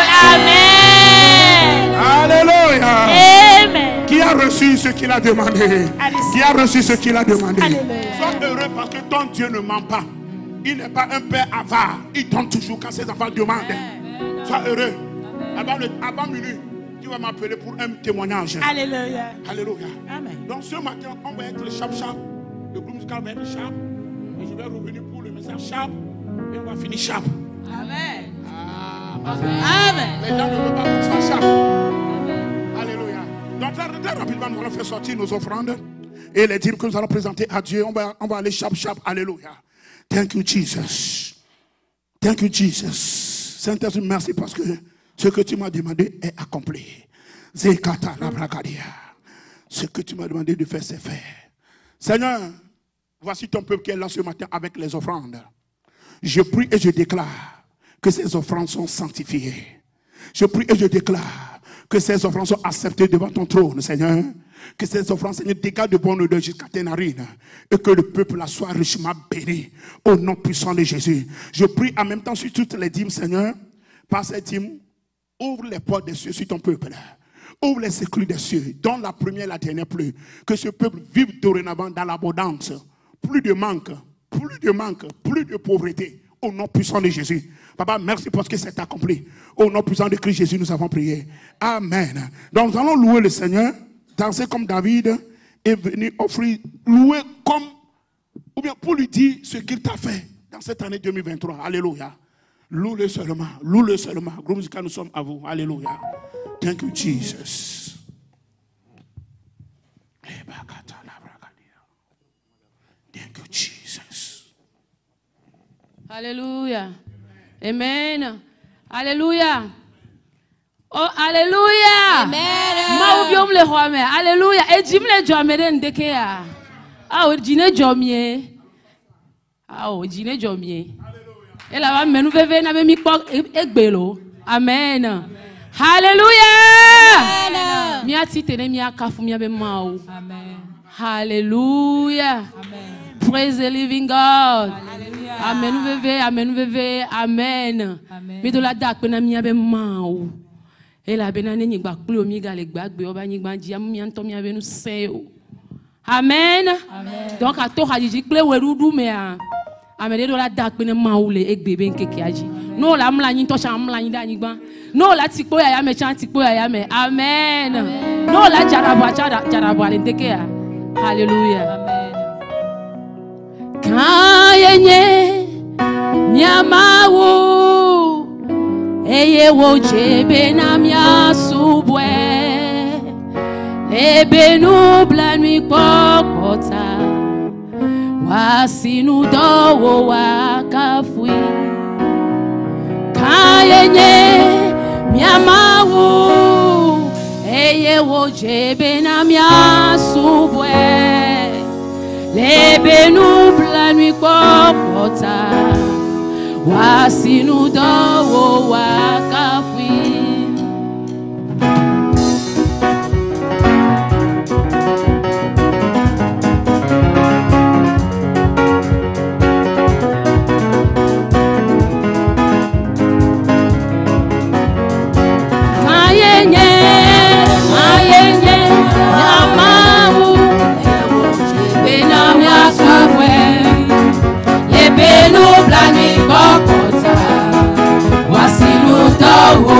Amen. Alléluia. Amen. Qui a reçu ce qu'il a demandé? Alléluia. Qui a reçu ce qu'il a demandé? Alléluia. Sois heureux parce que ton Dieu ne ment pas. Il n'est pas un père avare. Il donne toujours quand ses enfants demandent. Sois heureux. Avant, le, avant minuit, tu vas m'appeler pour un témoignage. Alléluia. Alléluia. Amen. Donc ce matin, on va être sharp sharp. Le groupe musical va être sharp. Et je vais revenir pour le message sharp. Et on va finir sharp. Amen. Ah, Amen. les gens ne veulent pas qu'on soit sharp. Alléluia. Donc très, très rapidement, nous allons faire sortir nos offrandes. Et les dîmes que nous allons présenter à Dieu, on va, on va aller sharp sharp. Alléluia. Thank you, Jesus. Thank you, Jesus. Saint-Esprit, merci parce que ce que tu m'as demandé est accompli. Zekata la bragadia. Ce que tu m'as demandé de faire, c'est fait. Seigneur, voici ton peuple qui est là ce matin avec les offrandes. Je prie et je déclare que ces offrandes sont sanctifiées. Je prie et je déclare que ces offrandes sont acceptées devant ton trône, Seigneur. Que ces offrandes, Seigneur, dégagent de bonne odeur jusqu'à tes narines. Et que le peuple là soit richement béni. Au nom puissant de Jésus. Je prie en même temps sur toutes les dîmes, Seigneur. Par ces dîmes, ouvre les portes des cieux sur ton peuple. Ouvre les écluses des cieux. Donne la première et la dernière pluie. Que ce peuple vive dorénavant dans l'abondance. Plus de manque, plus de manque, plus de pauvreté. Au nom puissant de Jésus. Papa, merci parce que c'est accompli. Au nom puissant de Christ Jésus, nous avons prié. Amen. Donc nous allons louer le Seigneur. Danser comme David et venir offrir, louer comme, ou bien pour lui dire ce qu'il t'a fait dans cette année deux mille vingt-trois. Alléluia. Loue-le seulement, loue-le seulement. Groupe musical, nous sommes à vous. Alléluia. Thank you, Jesus. Thank you, Jesus. Alléluia. Amen. Alléluia. Oh, alléluia. Amen. Ma ouviom le roi mais alléluia. Et jim le jomere ndeke ya. Ah, o jine jomie. Ah, o jine jomie. Et là va menu veve na be mi pok egbelo. Amen. Alléluia. Amen. Mi ati tene mi akafu mi abe mau. Amen. Hallelujah. Amen. Praise the living God. Hallelujah. Amen veve, amen veve, amen. Amen. Mi do la dak pena mi abe mau. Et la benane ni gbak plo mi ga le gbak be oba ni gba ji am mi anto mi abe nu se o. Amen. Amen. Donc a to haji kle werudu me a. Amen do la dak pena mau le egbe be nkeke aji. No la mla ni to sha mla ni da ni gba. No la tikpo ya ya me chan tikpo ya ya me. Amen. No la jarabo chara jarabo ale ndeke ya. Hallelujah. Amen. Kayenye nyamawo eye wo jebe na mia subwe ebe nu bla nui pokota wasinu dowo wakafui kayenye nyamawo eye wo jebe na mia subwe lebe nu bla nui pokota wasinu dowo wakafui mayenye mayenye nyamawu bena miasafwe yebenu blani kokota wasilu dowo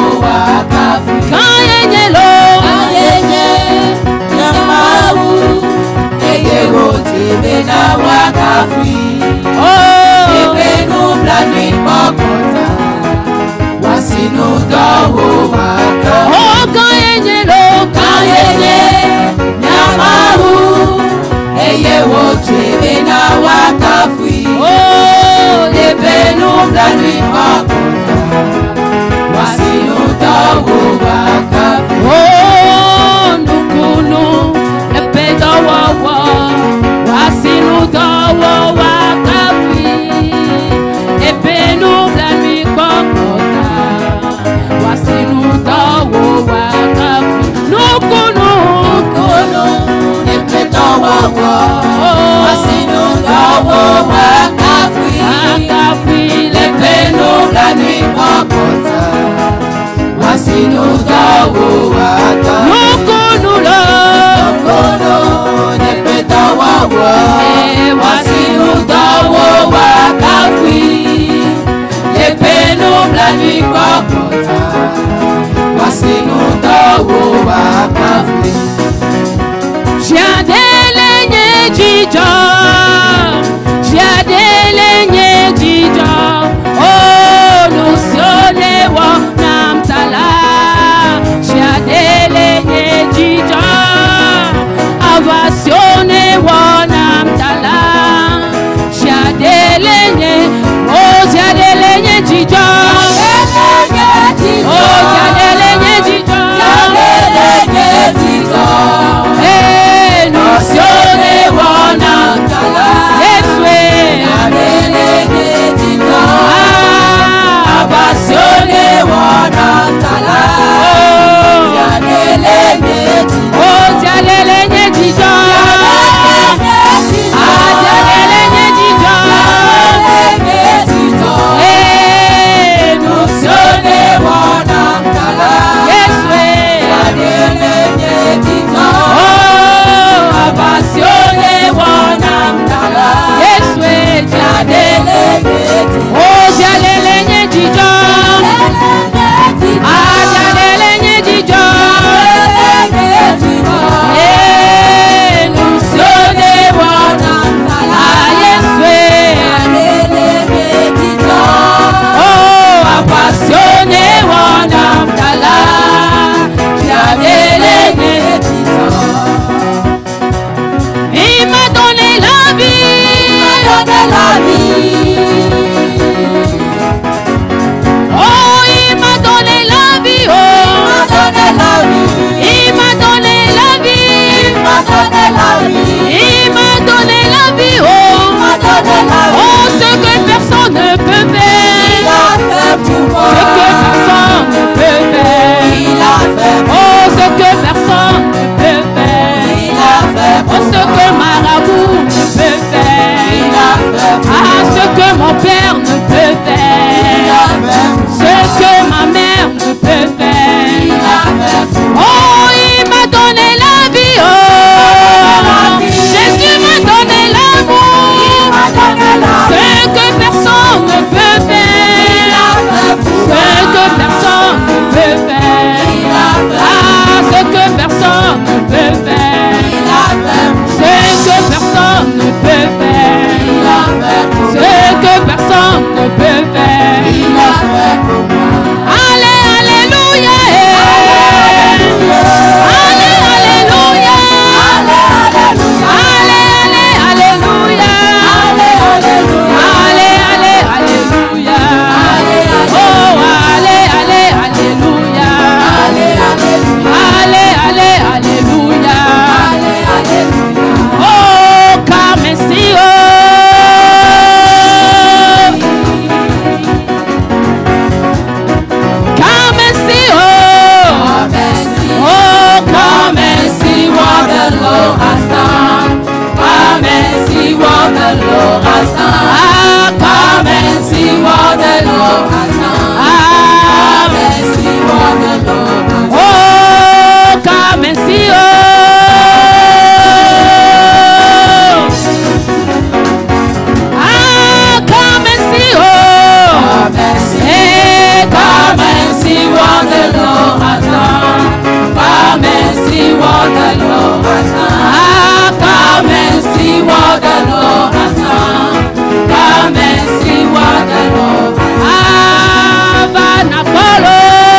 what the Lord has done. Ah, come and see what the Lord has done. Come and see what the Lord has done. Ah, Banapolo.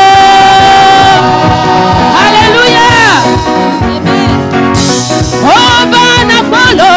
Hallelujah. Amen. Oh, Banapolo.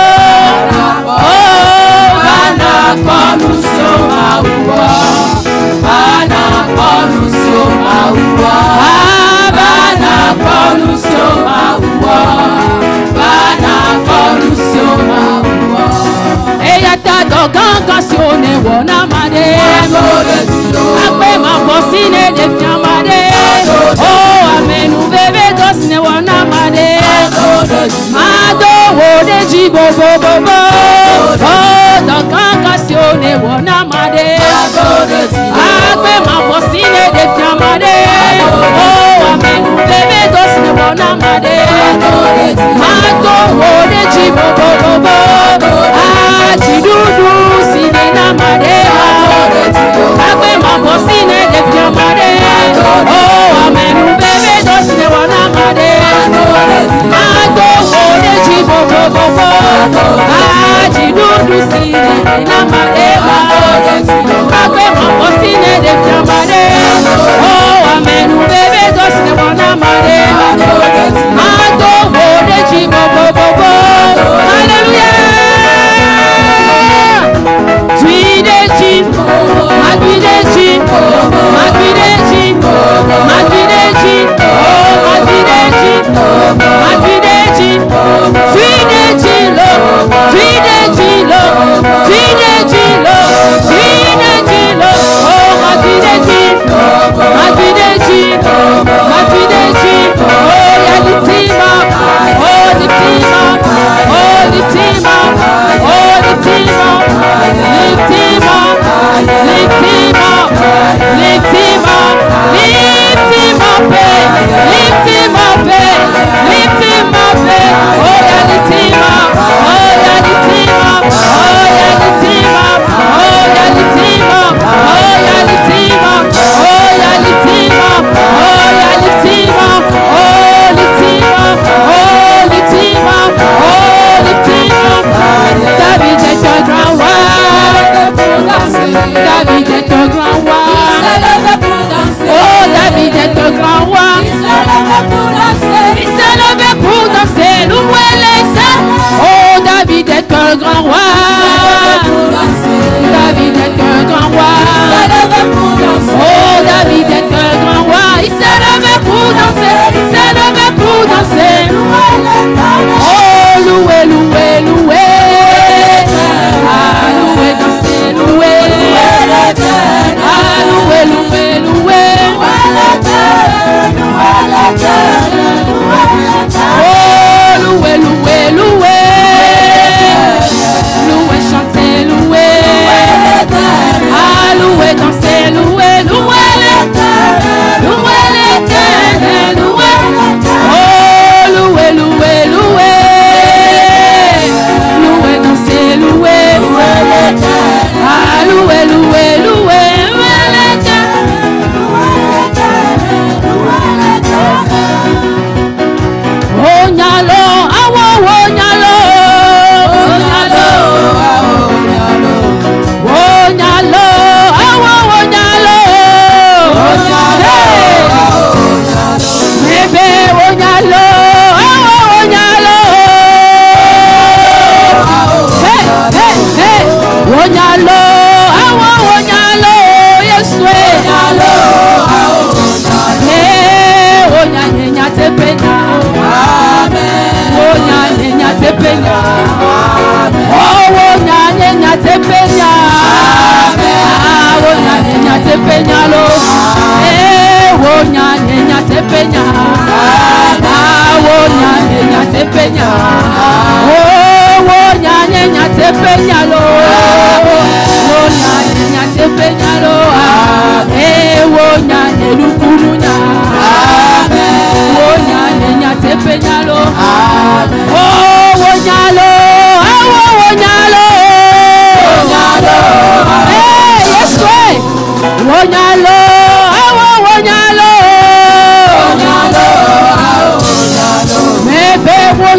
Oh, Banapolo, so Maua. Banapolo, so Maua. Ah, Banapolo, so Maua. Banapolo, so Maua. Eya tato ganga sione wona made. Akwe mabosine de fiamade. Oh, amenu bebe dosne wona made. Mado wo de jibo bo bo bo. Oh, the ganga sione wona made. Akwe mabosine de fiamade. Oh, amenu bebe dosne wona made. Mado wo de jibo bo bo bo. Ah, jidudu sinina made. Akwe mabosine de fiamade. Oh, amenu bebe dosne wona made. Mado wo de jibo bo bo bo. Ah, jidudu sinina made. Akwe mabosine de fiamade. Oh, amenu bebe dosne wona made. Mado wo de jibo bo bo bo. Hallelujah. Tuideji, Matuideji, Matuideji, Matuideji, oh Matuideji, Matuideji, Tuideji lo, Tuideji lo, Tuideji lo, Tuideji lo, oh Matuideji, Matuideji, Matuideji, oh Yalitima, oh Litima, oh Litima, oh Litima. Lift him up, lift him up, lift him up, lift him up, lift him up, lift him up, oh yeah, lift him up, oh yeah, lift him up, oh yeah, lift him up, oh yeah, lift him up, oh yeah, lift him up, oh yeah, lift him up, oh yeah, lift him up, oh lift him up, oh lift him up, oh lift him up, David est un grand roi. David est un grand roi. Oh, David est un grand roi. Il s'est levé pour danser. Nous les oh, David est un grand roi. David est un grand roi. Oh, David est un grand roi. Il s'est levé pour danser. Il s'est levé pour danser. Oh, loué, loué, loué. Ah, loué, danser, loué. Ah, loué, loué, loué. Oh, loué, loué, loué. Loué, chanter, loué. Ah, loué, danser, loué, loué. Loué l'éternel, loué. Oh, loué, loué, loué. Loué, danser, loué. Ah, loué, loué, loué. Oh, nyalo, awo, oh, nyalo. Oh, nyalo, oh, nyalo. Awo, oh, nyalo. Oh, nyalo. Bébé, oh, nyalo. Awo, oh, nyalo. Hey, hey, hey. Oh, nyalo. Awo, oh, nyalo. Yes, we nyalo. Hey, oh, nyanya, nyate penya. Oh, nyanya, nyate penya. Oh, nyanya, nyate penya. Ah, oh, nyanya, nyate penya lo. Eh, oh, nyanya, nyate penya. Ah, oh, nyanya, nyate penya. Oh, oh, nyanya, nyate penya lo. Oh, nyanya, nyate penya lo. Eh, oh, nyanya, lukurunya. Oh, nyanya, nyate penya lo. Oh, oh, nyalo. Oh, oh, nyalo. Oh, nyalo. Eh, yes, way. Oh, nyalo. Oh, oh, nyalo. Oh, nyalo.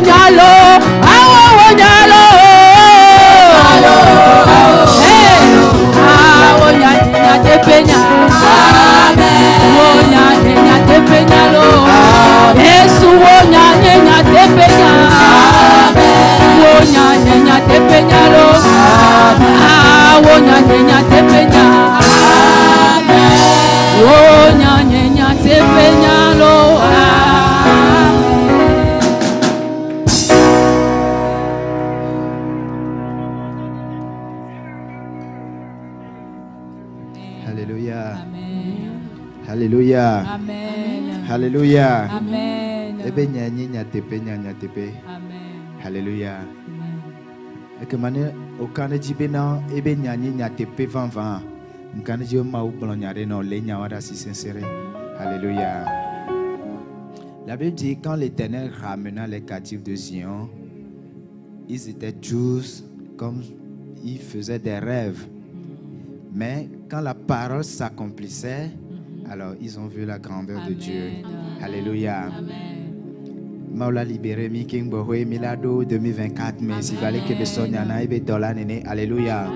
nyalo, awo nyalo, hey, awo nyanya tepenya, wo nyanya tepenya lo, Yesu wo nyanya tepenya, wo nyanya tepenya lo, awo nyanya tepenya, wo nyanya tepenya lo. Alléluia. Amen. Alléluia. Amen. Ebe nyanyi nyatepe nyanyatepe. Amen. Alléluia. Amen. Eke mane okane jibe na ebe nyanyi nyatepe van van. Nkane jibe ma ublon nyare na le nyawada si sincère. Alléluia. La Bible dit quand l'Éternel ramena les captifs de Zion, ils étaient tous comme ils faisaient des rêves. Mais quand la parole s'accomplissait, alors ils ont vu la grandeur Amen. De Dieu. Alléluia. Maula libéré mi king bohwe milado deux mille vingt-quatre mais si valait que le son yana ebe dollar nene. Alléluia.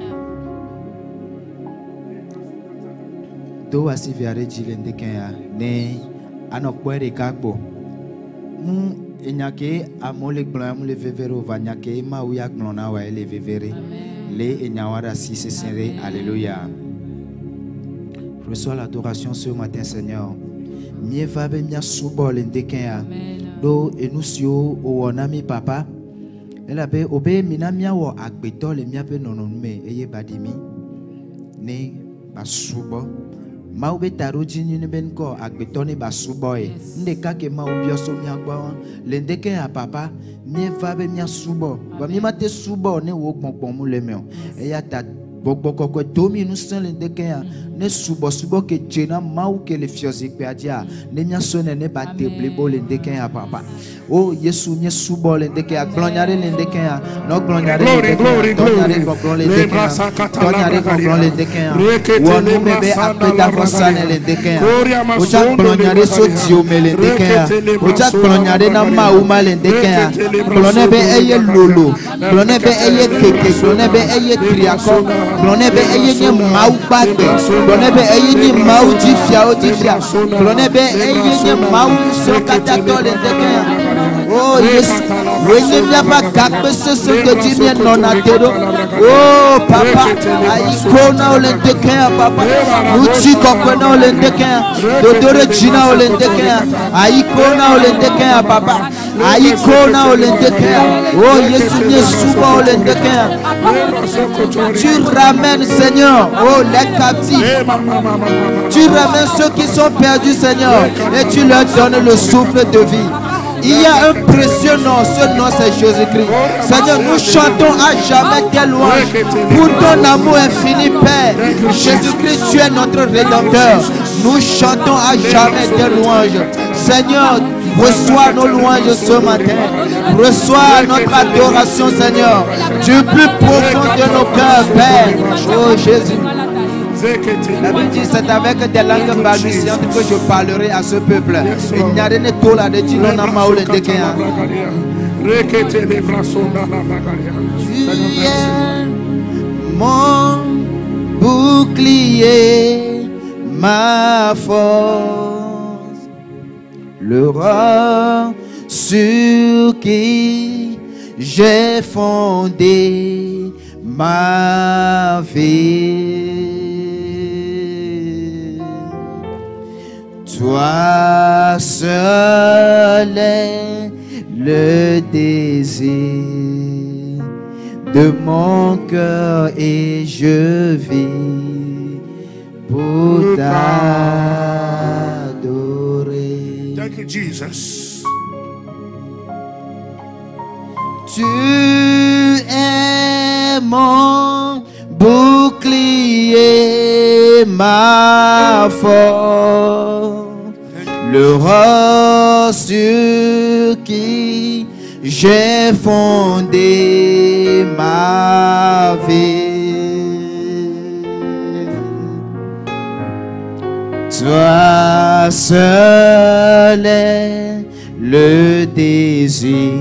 Do asi viare jilende kenya ne anokwere kakbo. Mu enyake amole gblan mu le vevero vanyake ma uya gblona wa ele vevere. Le enyawara si se serré. Alléluia. Reçois l'adoration ce matin, Seigneur. Mie va be mia subo le ndekenya. Do enusio o wonami papa. Ela be obe minamia wo agbeto le mia pe nononume eye badimi. Ne ba subo. Ma ube taroji ni ben ko agbeto ni ba subo e. Ndeka ke ma ubioso mia gba le ndekenya papa. Mie va be mia subo. Ba mi mate subo ne wo gbongbon mu le me. Eya ta Boko koko domi nous sommes les décains ne subo subo que jena mau que les fios ipeadia ne mia sonne ne ba teble bo les décains papa oh Yesu mia subo les décains gloriare les décains no gloriare les décains gloriare gloriare les décains gloriare gloriare les décains wo no bebe apeda fosane les décains o ja gloriare so dio me les décains o ja gloriare na mau ma les décains gloriare be eye lolo gloriare be eye keke gloriare be eye triako Glonne be eye ni mau bagbe, glonne be eye ni mau difia o difia, glonne be eye ni mau so katato le dekenya. Oh yes, wene mia ba gakbe se se que tu viens non atero. Oh papa, ai kona o le dekenya papa, uchi kokona o le dekenya, dodore china o le dekenya, ai kona o le dekenya papa, ai kona o le dekenya. Oh Yesu ni suba o le dekenya. Tu ramènes, Seigneur, oh les captifs. Tu ramènes ceux qui sont perdus, Seigneur, et tu leur donnes le souffle de vie. Il y a un précieux nom, ce nom c'est Jésus-Christ. Seigneur, nous chantons à jamais tes louanges pour ton amour infini, Père. Jésus-Christ, tu es notre Rédempteur. Nous chantons à jamais tes louanges. Seigneur, reçois nos louanges ce matin. Reçois notre adoration, Seigneur, du plus profond de nos cœurs, Père. Oh Jésus. La Bible dit c'est avec des langues balbutiantes que je parlerai à ce peuple. Il n'y a rien de tout là de dire non à Maoul et de Kéa. Tu es mon bouclier, ma force, le roi sur qui j'ai fondé ma vie. Toi seul est le désir de mon cœur et je vis pour t'adorer. Thank you, Jesus. Tu es mon bouclier, ma force, le roi sur qui j'ai fondé ma vie. Toi seul est le désir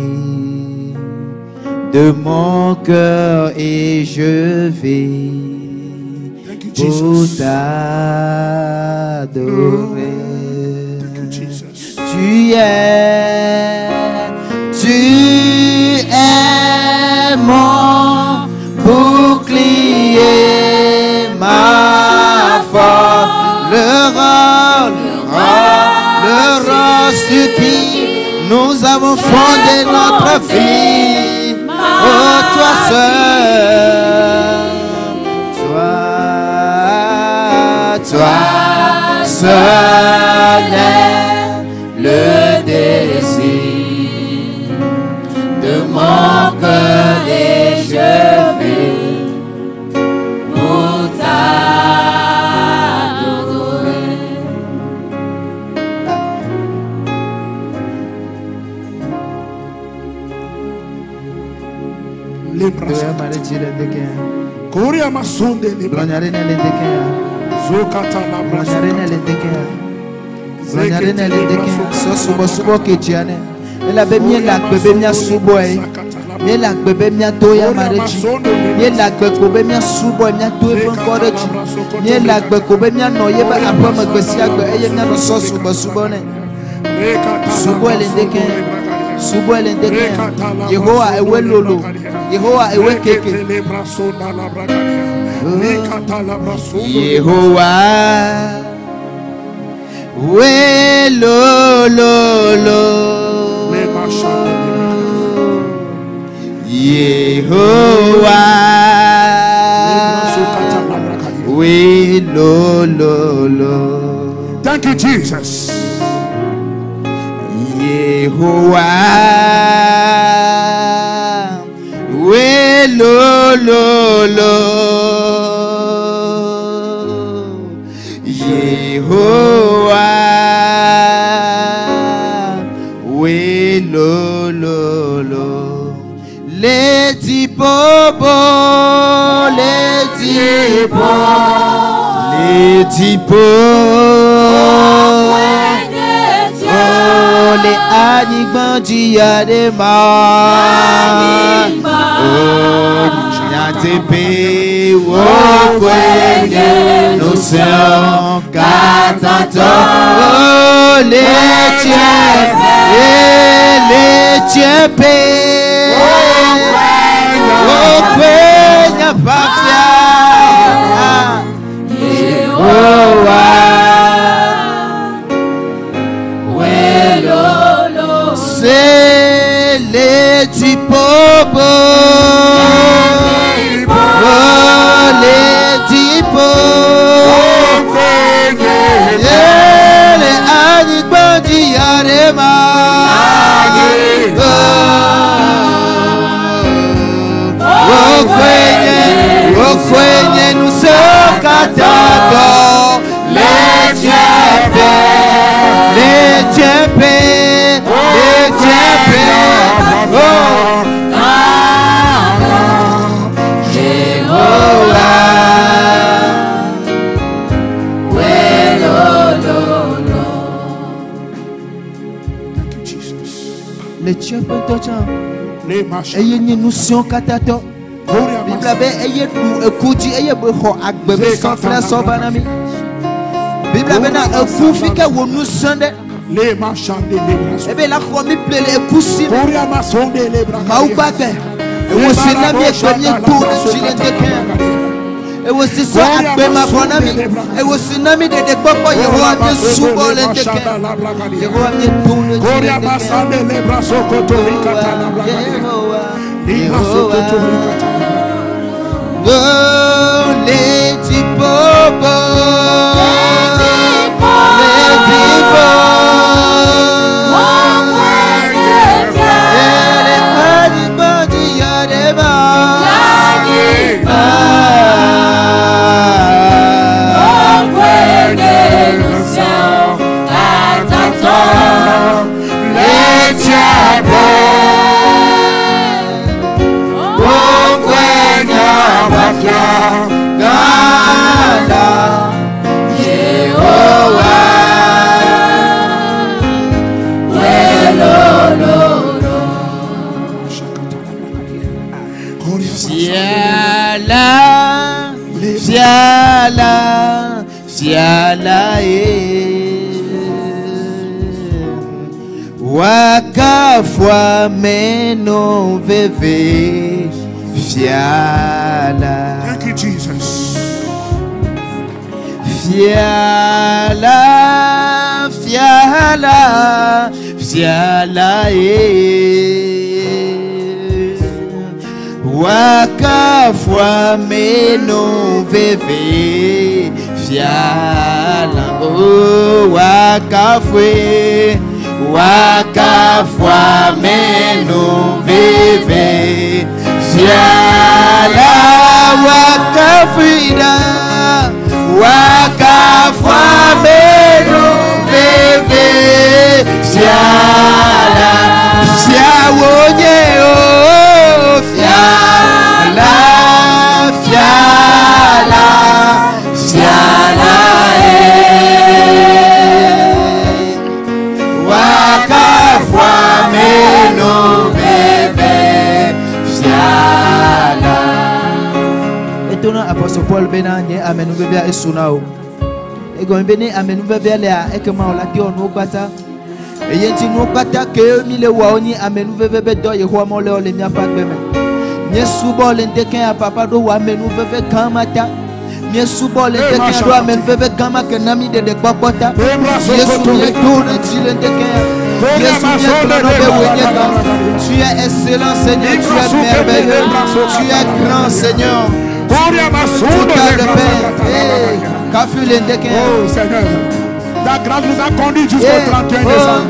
de mon cœur et je vais pour t'adorer. Tu es, tu es mon bouclier, ma force, le rang, le rang, le rang sur qui nous avons fondé notre vie. Oh, toi seul, toi, toi seul est le désir de mon cœur et je vais pour t'adorer. Les bras. Korea masonde les bras. Zokata la bras. Elle avait mis la bébé mia suboy. Ni la bébé mia toya marechi. Ni la bébé mia suboy mia toya bonkorechi. Ni la bébé mia noye ba apa magbesia gbe eye mia no so subo subone. Subo elendeke. Subo elendeke. Yehowa ewe lolo. Yehowa ewe keke. Yehowa we lo lo lo Yehowa we lo lo lo. Thank you, Jesus. Yehowa we lo lo lo. Yehowa we lo lo lo. Les tipopo, les tipo, les tipo, oh les anigbanji adema, oh nyatepe wo kwenye nous katato, oh les tiepe, les tiepe. Oh, Kenya Bafia, Yehowa, Welolo, c'est les tipos, oh les tipos, les anibandi arema. Kwenye nusokatako les tiepe, les tiepe, les tiepe, oh Jéhovah, welololo. Les tiepe tocha, les machins, ayez une notion katato. Bible avait ayé écouté ayé beho agbebe son frère son banami. Bible avait na écouté que vous nous sendez les machins de l'Église. Et bien la famille plaît écouter. Korea masonde les bras. Maubake. Et vous c'est nami premier tour de Chile de Kenya. Et vous c'est ça agbebe ma banami. Et vous c'est nami de de papa Yehowa de subo le de Kenya. Yehowa de tour de Korea masonde les bras sokoto rikata la bras. Yehowa oh, les tipos, les tipos, les animaux d'Yadema, les diables. Yehowa, welololo. fiala e wakafwa meno veve fiala. Thank you, Jesus. Fiala, fiala, fiala e wakafwa meno veve fiala. Oh, wakafwe, wakafwa meno veve fiala, wakafwida wakafwa meno veve fiala. Fiawonye o fiala, fiala, fiala e wakafwa meno veve fiala. Étonnant apôtre Paul Benanye amen nous bébé et sunao. Et quand béni amen nous bébé là et que ma la dio no bata. Et yenti no bata que mi le wa oni amen nous bébé do ye ho mo le ole nya pa beme. Nye subo le ndeken a papa do wa amen nous bébé kamata. Nye subo le ndeken do amen bébé kama que nami de de papota. Yesu le do de ti le ndeken. Yesu le do no be wenye ka. Tu es excellent Seigneur, tu es merveilleux. Tu es grand Seigneur. Oh Seigneur, ta grâce nous a conduits jusqu'au trente et un décembre.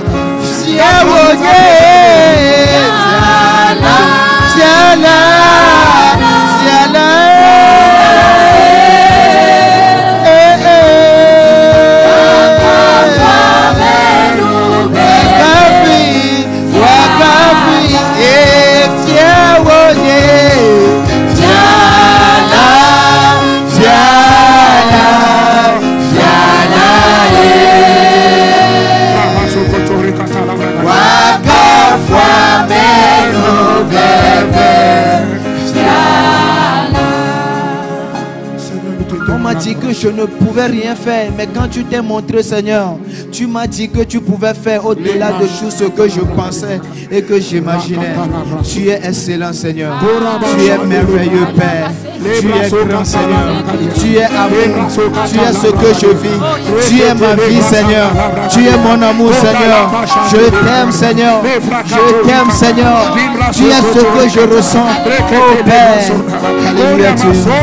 dit que je ne pouvais rien faire, mais quand tu t'es montré, Seigneur, tu m'as dit que tu pouvais faire au-delà de tout ce que je pensais et que j'imaginais. Tu es excellent, Seigneur. Tu es merveilleux, Père. Tu es grand, Seigneur. Tu es amour. Tu es ce que je vis. Tu es ma vie, Seigneur. Tu es mon amour, Seigneur. Je t'aime, Seigneur. Je t'aime, Seigneur. Tu es ce que je ressens. Oh Père. Alléluia.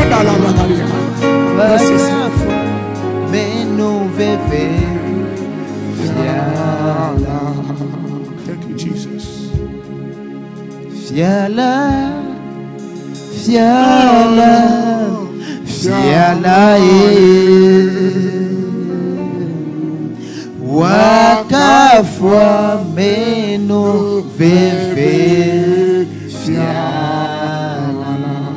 Mais nous vivons. Thank you, Jesus. Fiala, fiala, fiala e wakafwa meno veve fiala.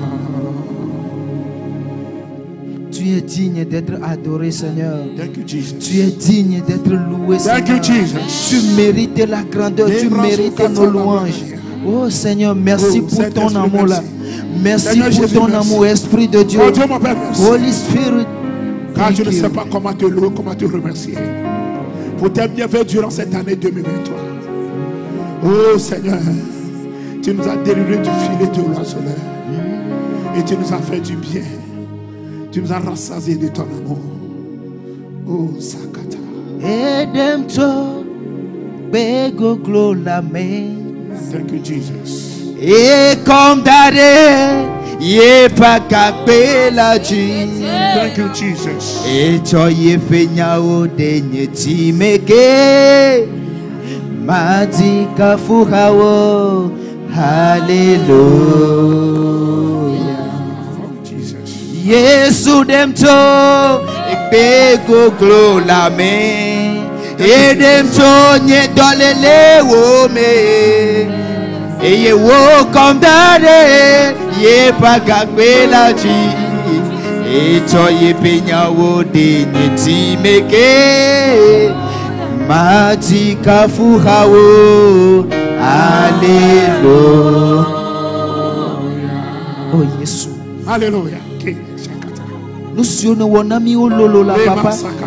Tu es digne d'être adoré, Seigneur. Thank you, Jesus. Tu es digne d'être loué, Thank Seigneur. you, Jesus. Tu mérites la grandeur, tu mérites nos louanges. Oh Seigneur, merci Oh, pour Seigneur, ton je te amour là. remercie. Merci Seigneur, pour Jésus, ton merci. amour, Esprit de Dieu. Oh Dieu, mon Père, merci. Holy Spirit. Car thank je ne you. sais pas comment te louer, comment te remercier pour tes bienfaits durant cette année deux mille vingt-trois. Oh Seigneur, tu nous as délivrés du filet de l'oiseleur et tu nous as fait du bien. Tu nous as rassasiés de ton amour. Oh Sakata. Edemto bego glolame. Thank you, Jesus. Et comme d'arrêt, yé pas capé la ji. Thank you, Jesus. Et toi yé peignao de nyeti meke. Madi kafurao. Hallelujah. Oh Jesus. Yesu demto bego glolame. Et demto nye dolele wo me. Et ye wo comme d'arrêt, ye pas gagné la ji. Et toi ye peignao de nyeti meke. Mati kafurao. Alléluia. Oh Jésus. Alléluia. King Shakata. Nous sommes wonami o lolo la papa.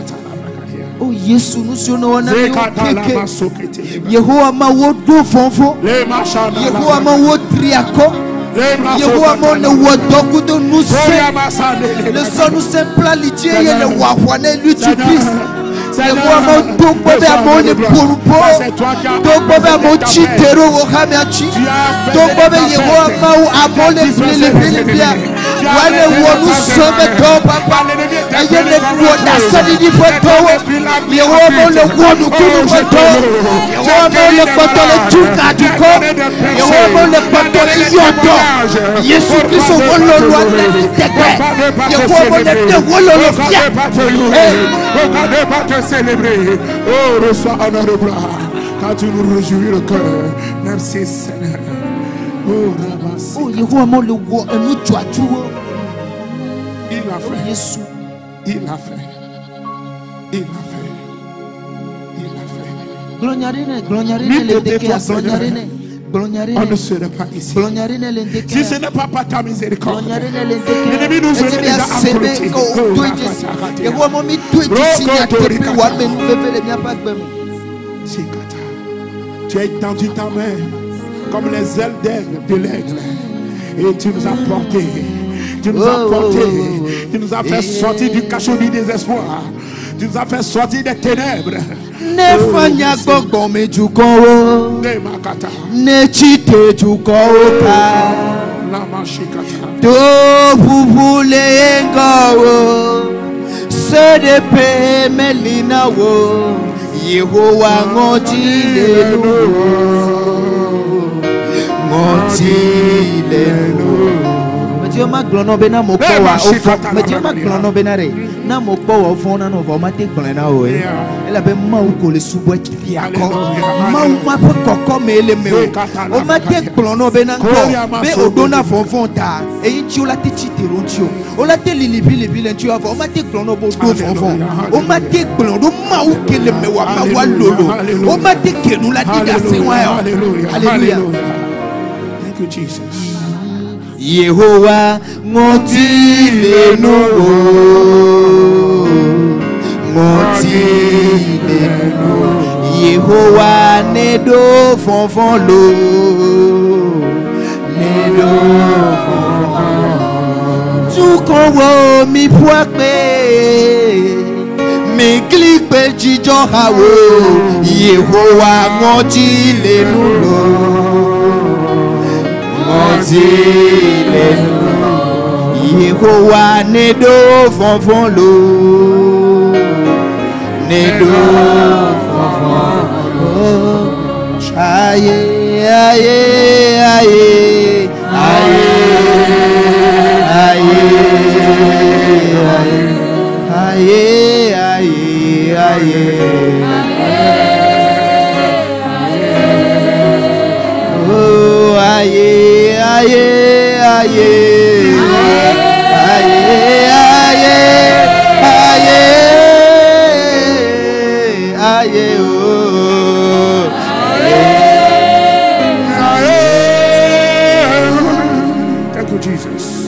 Oh Yesu, nous sommes wonami o keke. Yehowa ma wo do fonfo. Yehowa ma wo triako. Yehowa ma ne wo dogu do nous se. Le son nous se plalitie et le wahwane lui tu Christ. Yehowa ma do bobe amo ne purpo. Do bobe amo chitero o hamiachi. Do bobe Yehowa ma o amo ne pili pili bia. Wale wo nous sommes to papa. Aye ne wo da sani di foto. Yehowa ma le wo nous kunu foto. Yehowa ma le foto le tuka duko. Yehowa ma le foto le yoto. Yesu Christ wo lo lo ne teke. Yehowa ma le te wo lo lo fia. Regardez pas te célébrer. Oh, reçois honneur et gloire. Quand tu nous réjouis le cœur. Merci Seigneur. Oh, Ramassi. Oh, Yehowa ma le wo enu tuatu. Il l'a fait. Yesu. Il l'a fait. Il l'a fait. Il l'a fait. Gloriarine, gloriarine le deke a gloriarine. On ne serait pas ici. Gloriarine le deke. Si ce n'est pas par ta miséricorde, gloriarine le deke. l'ennemi nous aurait déjà engloutis. Yehowa ma mi tu ici ya tepi wa me nous veut le mia pas gbem. Tu as étendu ta main comme les ailes d'aigle de l'aigle et tu nous as portés. Tu nous as portés. Tu nous as fait sortir du cachot du désespoir. Tu nous as fait sortir des ténèbres. Ne fanya gogo me juko. Ne makata. Ne chite juko ka. La machikata. Do bubule ngo. Se de pe melina wo. Yehowa ngoti le no. Ngoti le no. Dieu m'a glono bena mokowa au fond. Mais Dieu m'a glono benare. Na mokowa au fond na no va mate glona o. Elle avait mau ko le subo ki akọ. Mau ma pe koko me le me o. O mate glono bena ko. Be odona fonfon ta. E yin o la te chitero nchio. O la te lilibi libi le nchio ava. O mate glono bo do fonfon. O mate glono mau ke le me wa ma wa lolo. O mate kenu la di da se wa. Hallelujah. Thank you Jesus. Yehowa ngoti le no ngoti le no Yehowa ne do fonfon lo ne do fonfon tu kon wo mi poape mi klipe jijo hawo Yehowa ngoti le no Yehowa ne do fonfon lo ne do fonfon lo aye aye aye aye aye aye aye aye oh aye aye aye aye aye aye aye oh thank you Jesus.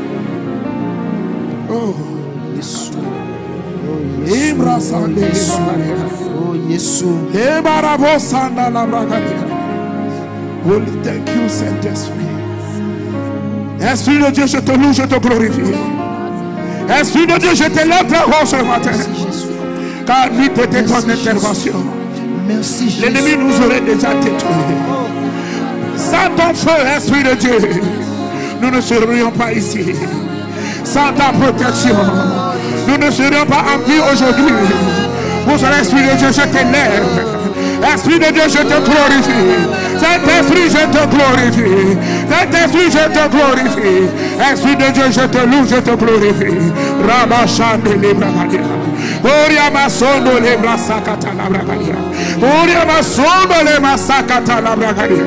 Oh Yesu Ibra sande oh Yesu Ebarabo sanda la bragadia. Holy, thank you, Saint-Esprit. Esprit de Dieu, je te loue, je te glorifie. Esprit de Dieu, je te lève très haut ce matin. Car lui était ton intervention. Merci. L'ennemi nous aurait déjà détruits. Sans ton feu, Esprit de Dieu, nous ne serions pas ici. Sans ta protection, nous ne serions pas en vie aujourd'hui. Pour l'Esprit de Dieu, je t'élève. Esprit de Dieu, je te glorifie. Saint-Esprit, je te glorifie. Saint-Esprit, je te glorifie. Esprit de Dieu, je te loue, je te glorifie. Rabachande les bragadia. Oria masondo les brasakata la bragadia. Oria masondo les masakata la bragadia.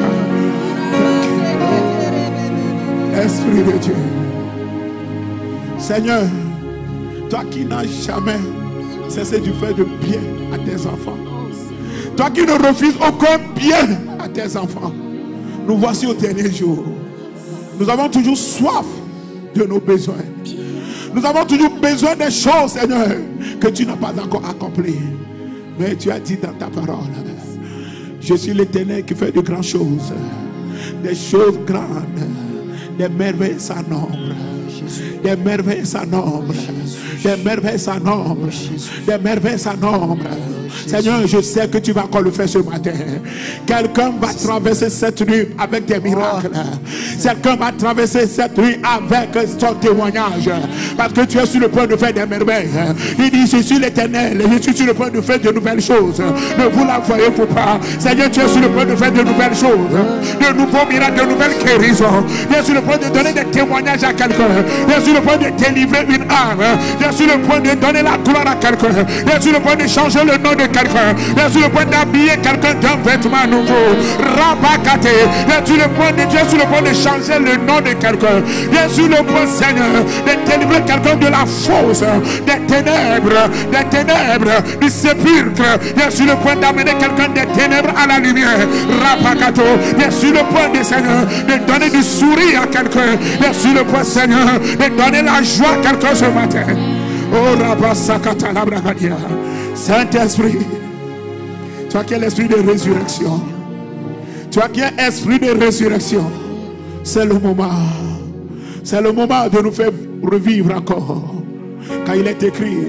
Esprit de Dieu. Seigneur, toi qui n'as jamais cessé de faire de bien à tes enfants. Toi qui ne refuses aucun bien à tes enfants. Nous voici au dernier jour. Nous avons toujours soif de nos besoins. Nous avons toujours besoin des choses, Seigneur, que tu n'as pas encore accomplies. Mais tu as dit dans ta parole, je suis l'Éternel qui fait de grandes choses, des choses grandes, des merveilles sans nombre, des merveilles sans nombre, des merveilles sans nombre, des merveilles sans nombre. Seigneur, je sais que tu vas encore le faire ce matin. Quelqu'un va traverser cette nuit avec des miracles. Quelqu'un va traverser cette nuit avec son témoignage. Parce que tu es sur le point de faire des merveilles. Il dit, je suis l'Éternel. Je suis sur le point de faire de nouvelles choses. Ne vous la voyez-vous pas. Seigneur, tu es sur le point de faire de nouvelles choses. De nouveaux miracles, de nouvelles guérisons. Tu es sur le point de donner des témoignages à quelqu'un. Tu es sur le point de délivrer une âme. Tu es sur le point de donner la gloire à quelqu'un. Tu es sur le point de changer le nom de quelqu'un. Tu es sur le point d'habiller quelqu'un d'un vêtement nouveau. Rabakate. Tu es sur le point de, tu es sur le point de changer le nom de quelqu'un. Tu es sur le point, Seigneur, de délivrer quelqu'un de la fosse, des ténèbres, des ténèbres, du sépulcre. Tu es sur le point d'amener quelqu'un des ténèbres à la lumière. Rabakato. Tu es sur le point de, Seigneur, de donner du sourire à quelqu'un. Tu es sur le point, Seigneur, de donner la joie à quelqu'un ce matin. Oh, Rabasakata Labragadia. Saint-Esprit, toi qui es l'esprit de résurrection, toi qui es esprit de résurrection, c'est le moment, c'est le moment de nous faire revivre encore. Quand il est écrit,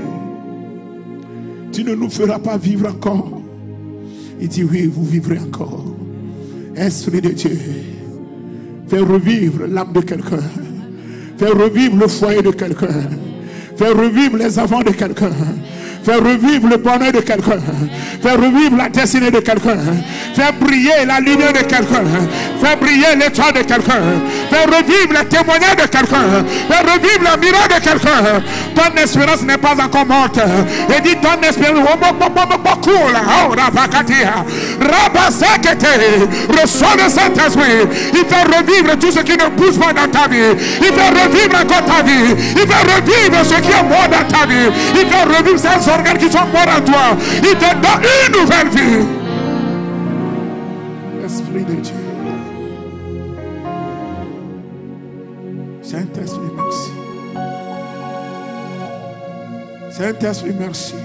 tu ne nous feras pas vivre encore. Il dit oui, vous vivrez encore. Esprit de Dieu, fais revivre l'âme de quelqu'un, fais revivre le foyer de quelqu'un, fais revivre les enfants de quelqu'un. Faire revivre le bonheur de quelqu'un. Faire revivre la destinée de quelqu'un. Faire briller la lumière de quelqu'un. Faire briller l'étoile de quelqu'un. Faire revivre le témoignage de quelqu'un. Faire revivre le miracle de quelqu'un. Ton espérance n'est pas encore morte. Et dit ton espérance. Reçois le Saint-Esprit. Il fait revivre tout ce qui ne bouge pas dans ta vie. Il fait revivre encore ta vie. Il fait revivre ce qui est mort dans ta vie. Il fait revivre ces organes qui sont morts en toi. Il te donne une nouvelle vie. Esprit de Dieu. Saint-Esprit, merci. Saint-Esprit, merci.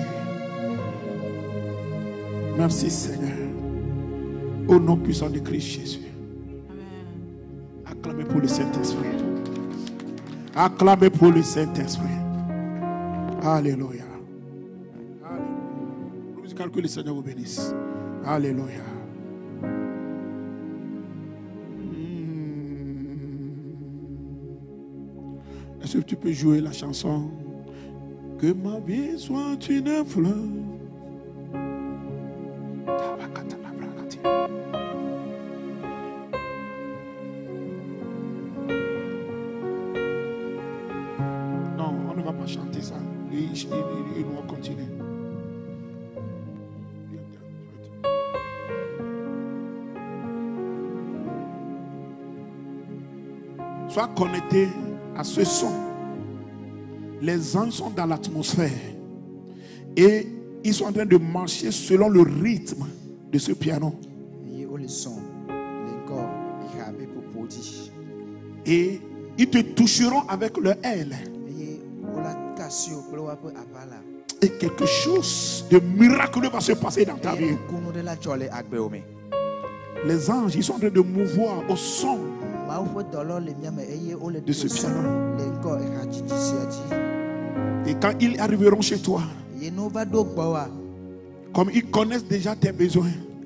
Merci, Seigneur. Au nom puissant de Christ Jésus. Acclamez pour le Saint-Esprit. Acclamez pour le Saint-Esprit. Alléluia. Que le Seigneur vous bénisse. Alléluia. Est-ce que tu peux jouer la chanson? Que ma vie soit une fleur. Non, on ne va pas chanter ça. Et nous allons continuer. Sois connecté à ce son. Les anges sont dans l'atmosphère et ils sont en train de marcher selon le rythme de ce piano. Et ils te toucheront avec leur aile. Et quelque chose de miraculeux va se passer dans ta vie. Les anges, ils sont en train de mouvoir au son de ce piano. Et quand ils arriveront chez toi, comme ils connaissent déjà tes besoins,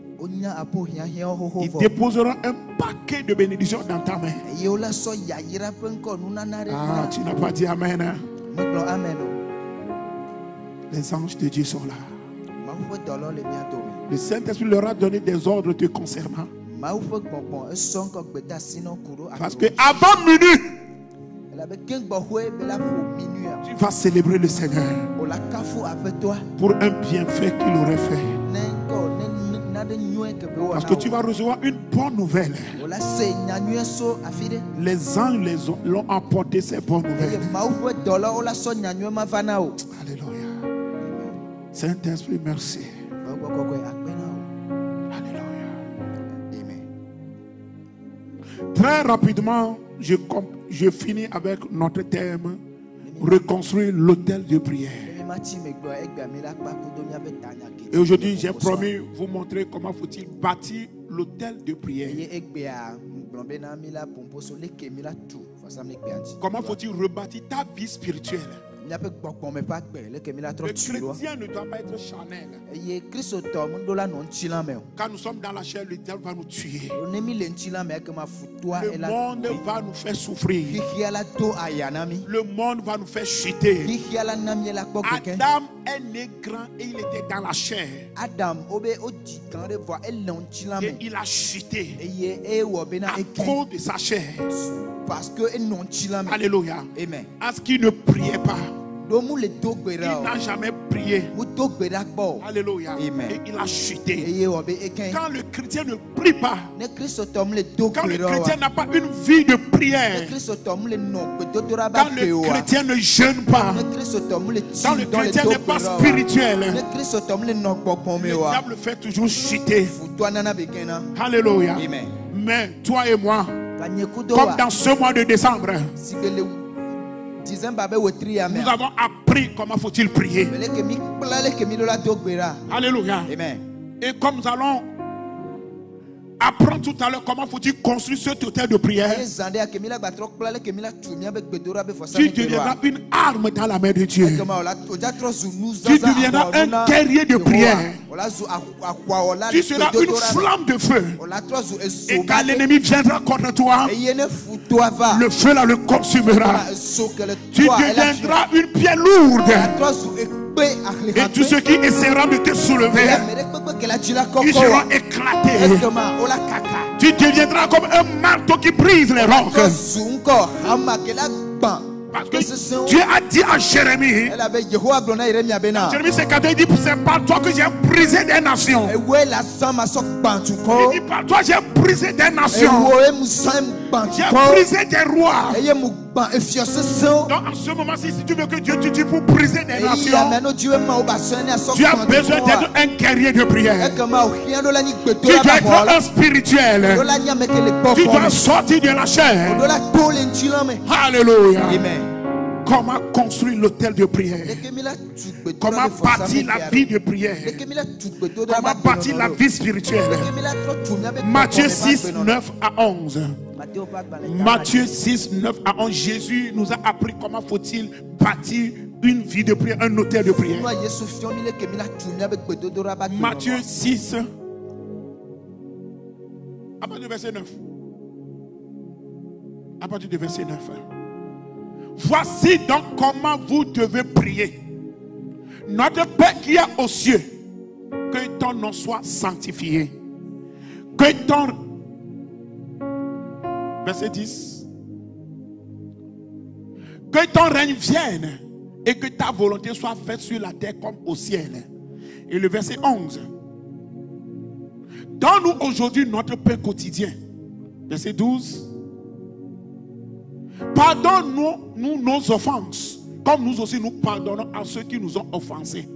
ils déposeront un paquet de bénédictions dans ta main. Ah, tu n'as pas dit Amen, hein? Les anges de Dieu sont là. Le Saint-Esprit leur a donné des ordres te concernant. Parce que avant minuit, tu vas célébrer le Seigneur pour un bienfait qu'il aurait fait. Parce que tu vas recevoir une bonne nouvelle. Les anges les ont, l'ont apporté ces bonnes nouvelles. Alléluia. Saint-Esprit, merci. Très rapidement, je, je finis avec notre thème, reconstruire l'autel de prière. Et aujourd'hui, j'ai promis vous montrer comment faut-il bâtir l'autel de prière. Comment faut-il rebâtir ta vie spirituelle? Le chrétien ne doit pas être charnel. Quand nous sommes dans la chair, le diable va nous tuer. Le monde va nous faire souffrir. Le monde va nous faire chuter. Adam est né grand et il était dans la chair. Et il a chuté à cause de sa chair. Alléluia. À ce qu'il ne priait pas. Il n'a jamais prié. Alléluia. Et il a chuté. Quand le chrétien ne prie pas, quand le chrétien n'a pas une vie de prière, quand le chrétien ne jeûne pas, quand le chrétien n'est pas spirituel, le diable fait toujours chuter. Alléluia. Mais toi et moi, comme dans ce mois de décembre, nous avons appris comment faut-il prier. Alléluia. Et comme nous allons apprendre tout à l'heure comment faut-il construire ce autel de prière, tu deviendras une arme dans la main de Dieu. Tu deviendras un guerrier de prière. Tu seras une flamme de feu. Et quand l'ennemi viendra contre toi, le feu là le consumera. Tu deviendras une pierre lourde. Et tous ceux qui essaieront de te soulever, ils seront éclatés. Tu deviendras comme un marteau qui brise les rocs. Parce que Dieu a dit à Jérémie, Jérémie c'est quand il dit, c'est par toi que j'ai brisé des nations. Il dit, par toi j'ai brisé des nations. J'ai brisé des rois. Donc en ce moment-ci, si tu veux que Dieu te dise pour briser des nations, tu as besoin d'être un guerrier de prière. Tu dois être un spirituel. Tu dois sortir de la chair. Alléluia. Comment construire l'autel de prière? Comment bâtir la vie de prière? Comment bâtir la vie spirituelle? Matthieu six, neuf à onze. Matthieu six, neuf à onze. Jésus nous a appris comment faut-il bâtir une vie de prière, un autel de prière. Matthieu six, à partir du verset neuf. À partir du verset neuf. Voici donc comment vous devez prier. Notre Père qui est aux cieux, que ton nom soit sanctifié. Que ton... Verset dix. Que ton règne vienne et que ta volonté soit faite sur la terre comme au ciel. Et le verset onze. Donne-nous aujourd'hui notre pain quotidien. Verset douze. Pardonne-nous nous, nos offenses, comme nous aussi nous pardonnons à ceux qui nous ont offensés.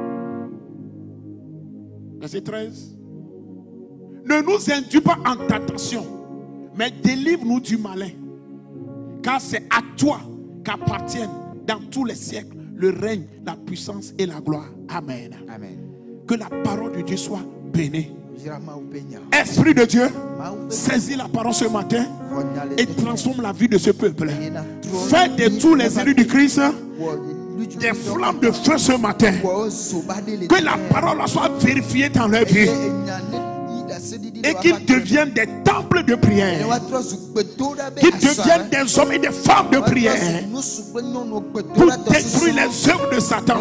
Verset treize. Ne nous induis pas en tentation, mais délivre-nous du malin. Car c'est à toi qu'appartiennent dans tous les siècles le règne, la puissance et la gloire. Amen. Amen. Que la parole de Dieu soit bénie. Esprit de Dieu, saisis la parole ce matin et transforme la vie de ce peuple. Fais de tous les élus du Christ des flammes de feu ce matin. Que la parole soit vérifiée dans leur vie et qu'ils deviennent des temples de prière, qu'ils deviennent des hommes et des femmes de prière pour détruire les œuvres de Satan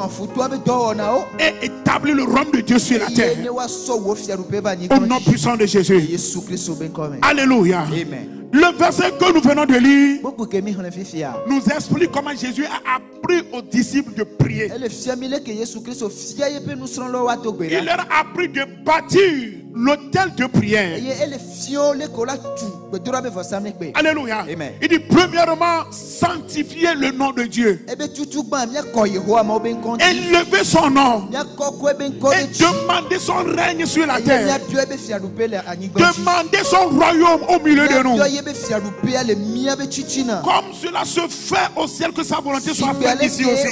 et établir le royaume de Dieu sur la terre au nom puissant de Jésus. Alléluia. Le verset que nous venons de lire nous explique comment Jésus a appris aux disciples de prier. Il leur a appris de bâtir l'autel de prière. Alléluia. Amen. Il dit premièrement, sanctifier le nom de Dieu. Élever son nom. Et demander son règne sur la terre. Demander son royaume au milieu de nous. Comme cela se fait au ciel, que sa volonté soit faite ici aussi.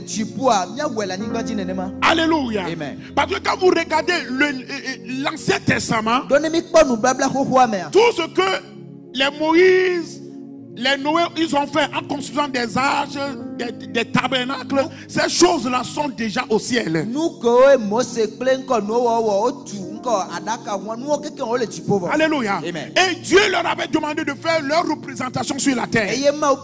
Alléluia. Amen. Parce que quand vous regardez le- l'Ancien Testament, tout ce que les Moïse, les Noé, ils ont fait en construisant des arches, des, des tabernacles, ces choses-là sont déjà au ciel. Alléluia. Amen. Et Dieu leur avait demandé de faire leur représentation sur la terre.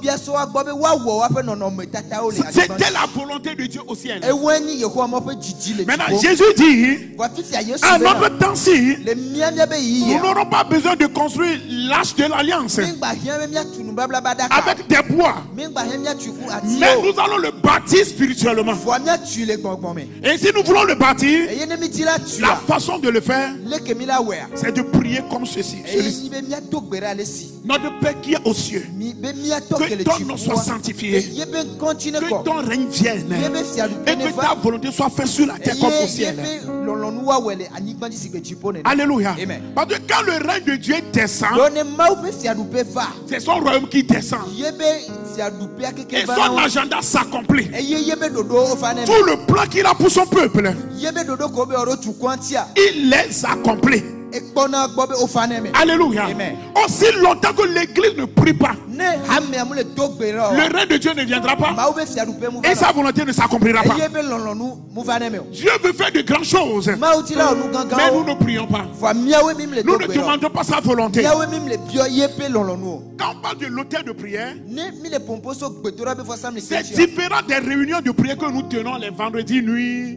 C'était la volonté de Dieu au ciel. Maintenant, Jésus dit, à notre temps-ci, nous n'aurons pas besoin de construire l'arche de l'alliance avec des bois, mais nous allons le bâtir spirituellement. Et si nous voulons le bâtir, la façon de le faire, c'est de prier comme ceci. Celui- Notre Père qui est aux cieux, que ton nom soit sanctifié, que ton règne vienne, et que ta volonté soit faite sur la terre comme au ciel. Alléluia. Amen. Parce que quand le règne de Dieu descend, c'est son royaume qui descend. Et son agenda s'accomplit. Tout le plan qu'il a pour son peuple, il les accomplit. Alléluia. Amen. Aussi longtemps que l'église ne prie pas, le règne de Dieu ne viendra pas et sa volonté ne s'accomplira pas. Dieu veut faire de grandes choses, mais nous ne prions pas. Nous ne demandons pas sa volonté. Quand on parle de l'autel de prière, c'est différent des réunions de prière que nous tenons les vendredis nuit.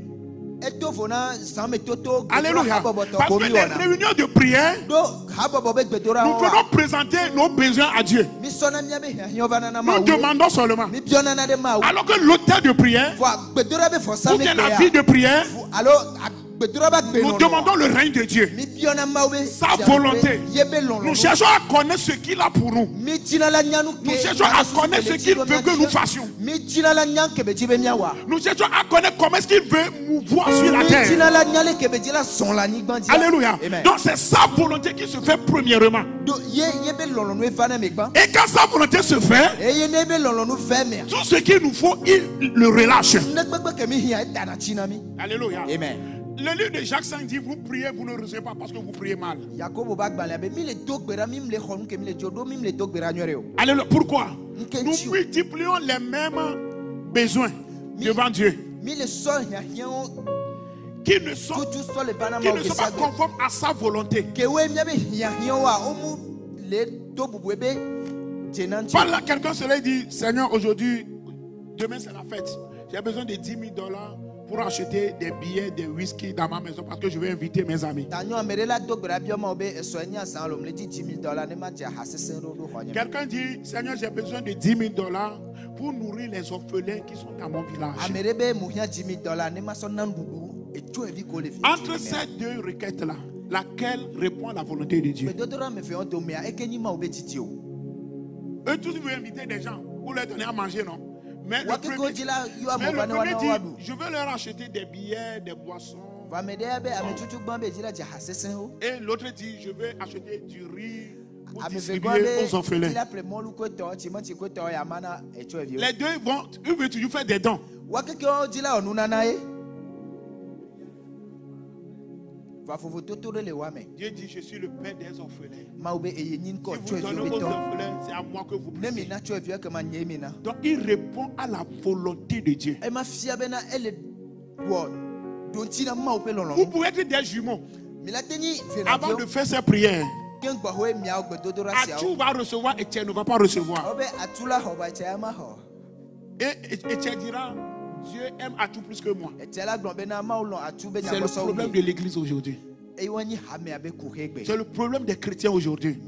Alléluia. Parce que les réunions de prière, nous venons présenter nos besoins à Dieu. Nous demandons seulement. Alors que l'autel de prière, ou bien la vie de prière, nous demandons le règne de Dieu, sa volonté. Nous cherchons à connaître ce qu'il a pour nous. Nous cherchons à connaître ce qu'il veut que nous fassions. Nous cherchons à connaître comment est-ce qu'il veut mouvoir sur la terre. Alléluia. Amen. Donc c'est sa volonté qui se fait premièrement. Et quand sa volonté se fait, tout ce qu'il nous faut, il le relâche. Alléluia. Amen. Le livre de Jacques cinq dit, vous priez, vous ne recevez pas parce que vous priez mal. Alléluia. Pourquoi? Nous multiplions les mêmes besoins devant Dieu, qui ne sont, qui ne sont pas conformes à sa volonté. Par là, quelqu'un se l'a dit, Seigneur, aujourd'hui, demain c'est la fête. J'ai besoin de dix mille dollars pour acheter des billets, des whisky dans ma maison parce que je vais inviter mes amis. Quelqu'un dit, Seigneur, j'ai besoin de dix mille dollars pour nourrir les orphelins qui sont dans mon village. Entre ces deux requêtes-là, laquelle répond à la volonté de Dieu? Eux tous veulent inviter des gens pour leur donner à manger, non? Mais le premier, mais le premier dit, je veux leur acheter des billets, des boissons. Et l'autre dit, je veux acheter du riz pour distribuer aux orphelins. Les deux vont, eux veulent toujours faire des dons. Dieu dit, je suis le père des orphelins. Si vous donnez aux orphelins, c'est à moi que vous prêtez. Donc il répond à la volonté de Dieu. Vous pouvez être des jumeaux. Avant de faire ces prières, Atou va recevoir et Etienne ne va pas recevoir. Et Etienne dira, Dieu aime Atou plus que moi. C'est le problème de l'église aujourd'hui. C'est le problème des chrétiens aujourd'hui.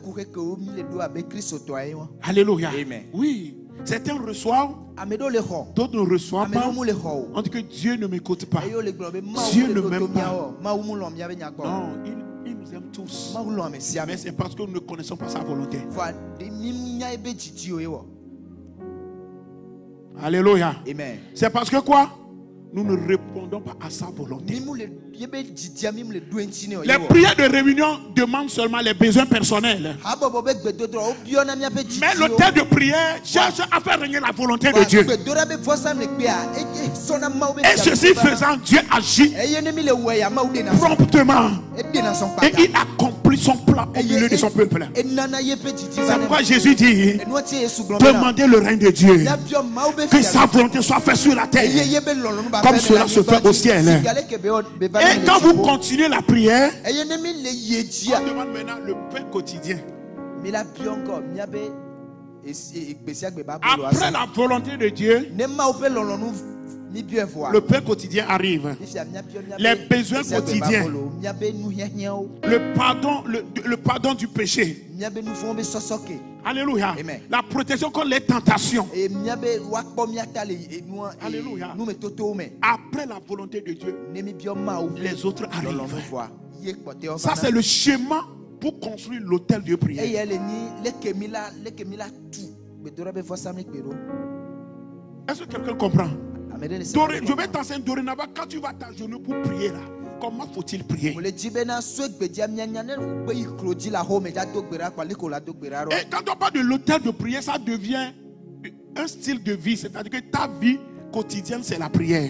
Alléluia. Amen. Oui. Certains reçoivent, d'autres ne reçoivent pas. On dit que Dieu ne m'écoute pas. Dieu ne m'aime pas. Non, il nous aime tous. Ma ulo ame si ame. Mais c'est parce que nous ne connaissons pas sa volonté. Fa de nimnya ebe jiji o yewo. Alléluia. Amen. C'est parce que quoi? Nous ne répondons pas à sa volonté. Les prières de réunion demandent seulement les besoins personnels. Mais l'autel de prière cherche à faire régner la volonté de Dieu. Et ceci faisant, Dieu agit promptement. Et il accomplit son plan au milieu de son peuple. C'est pourquoi Jésus dit, demandez le règne de Dieu. Que sa volonté soit faite sur la terre. Comme cela se fait au ciel. Et quand vous continuez la prière, on demande maintenant le pain quotidien. Après la volonté de Dieu, le pain quotidien arrive. Les besoins quotidiens. Le pardon, le, le pardon du péché. Alléluia. Amen. La protection contre les tentations. Alléluia. Après la volonté de Dieu, les autres arrivent. Ça, c'est le schéma pour construire l'autel de prière. Est-ce que quelqu'un comprend? Je vais t'enseigner dorénavant, quand tu vas t'agenouiller pour prier là, comment faut-il prier? Et quand on parle de l'autel de prière, ça devient un style de vie. C'est-à-dire que ta vie quotidienne, c'est la prière.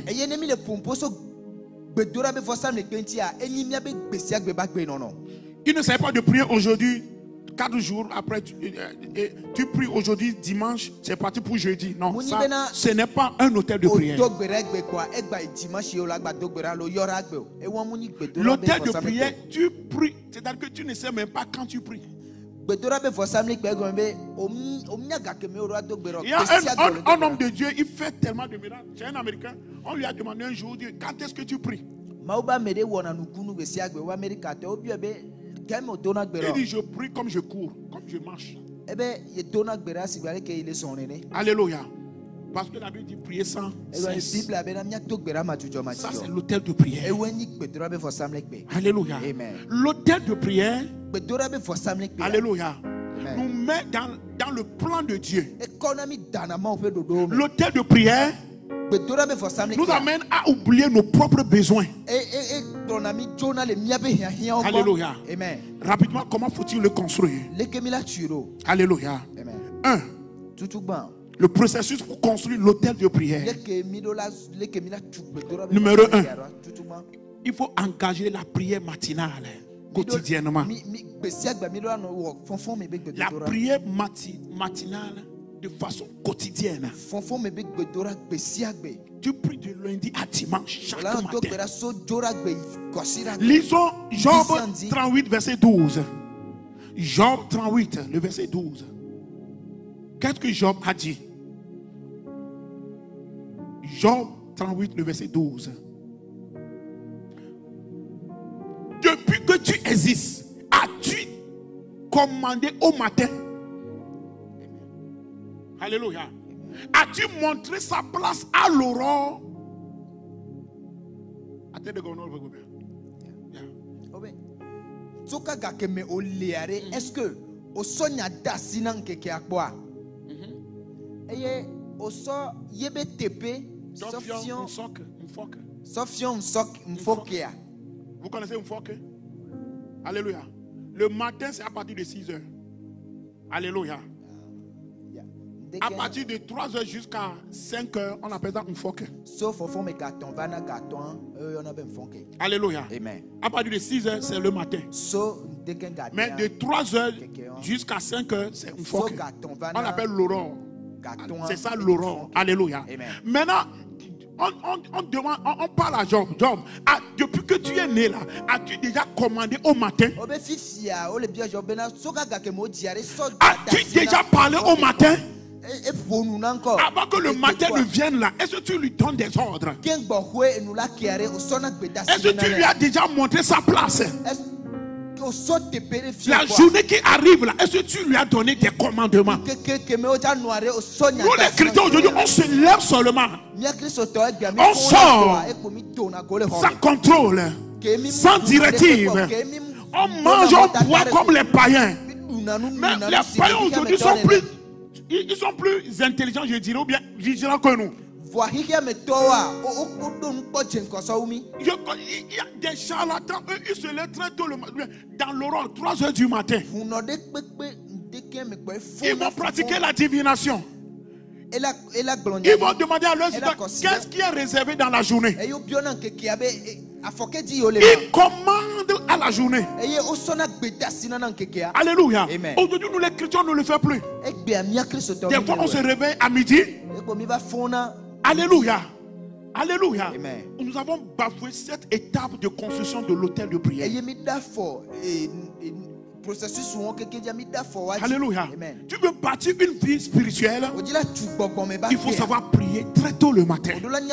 Il ne s'agit pas de prier aujourd'hui, quatre jours après, tu, euh, tu pries aujourd'hui dimanche, c'est parti pour jeudi. Non, ça, ce n'est pas un hôtel de prière. L'hôtel de prière, tu pries, c'est-à-dire que tu ne sais même pas quand tu pries. Il y a un, un, un homme de Dieu, il fait tellement de miracles. C'est un Américain, on lui a demandé un jour, quand est-ce que tu pries? Il dit, je prie comme je cours, comme je marche. Alléluia. Parce que la Bible dit prier sans cesse. Ça, c'est l'autel de prière. Alléluia. L'autel de prière, alléluia, nous met dans, dans le plan de Dieu. L'autel de prière nous amène à oublier nos propres besoins. Alléluia. Amen. Rapidement, comment faut-il le construire? Alléluia. Un, le processus pour construire l'autel de prière. Numéro un, il faut engager la prière matinale quotidiennement. La prière mati matinale de façon quotidienne. Tu pries de lundi à dimanche chaque matin. Lisons Job trente-huit, verset douze. Job trente-huit, le verset douze. Qu'est-ce que Job a dit? Job trente-huit, le verset douze. Depuis que tu existes, as-tu commandé au matin? Alléluia. As-tu montré sa place à l'aurore? Est-ce que au sonya dasinan keke akboa? Eye oso yebe tepe sofsion sofsion sok mfokea. Vous connaissez mfoke? Alléluia. Le matin c'est à partir de six heures. Alléluia. À partir de trois heures jusqu'à cinq heures, on appelle ça un foque. Alléluia. Amen. À partir de six heures, c'est le matin. Mais de trois heures jusqu'à cinq heures, c'est un foque. On appelle l'aurore. C'est ça l'aurore. Alléluia. Amen. Maintenant, on, on, on, demande, on, on parle à Job. Job, ah, depuis que tu es né là, as-tu déjà commandé au matin? As-tu déjà parlé au matin? Avant que le matin ne vienne là, est-ce que tu lui donnes des ordres? Est-ce que tu lui as déjà montré sa place? La journée qui arrive là, est-ce que tu lui as donné des commandements? Nous les chrétiens aujourd'hui, on se lève seulement. On sort sans contrôle, sans directive. On mange, on boit comme les païens. Mais les païens aujourd'hui sont plus, ils sont plus intelligents, je dirais, ou bien vigilants que nous. Je, il y a des charlatans, eux, ils se lèvent très tôt le matin, dans l'aurore, trois heures du matin. Ils vont pratiquer la divination. Ils vont demander à leurs étudiants qu'est-ce qui est réservé dans la journée. Ils commandent à la journée. Alléluia. Aujourd'hui, nous les chrétiens, on ne le fait plus. Des fois, on se réveille à midi. Alléluia. Alléluia. Amen. Nous avons bafoué cette étape de construction de l'autel de prière. Alléluia. Amen. Tu veux bâtir une vie spirituelle, il faut savoir prier très tôt le matin.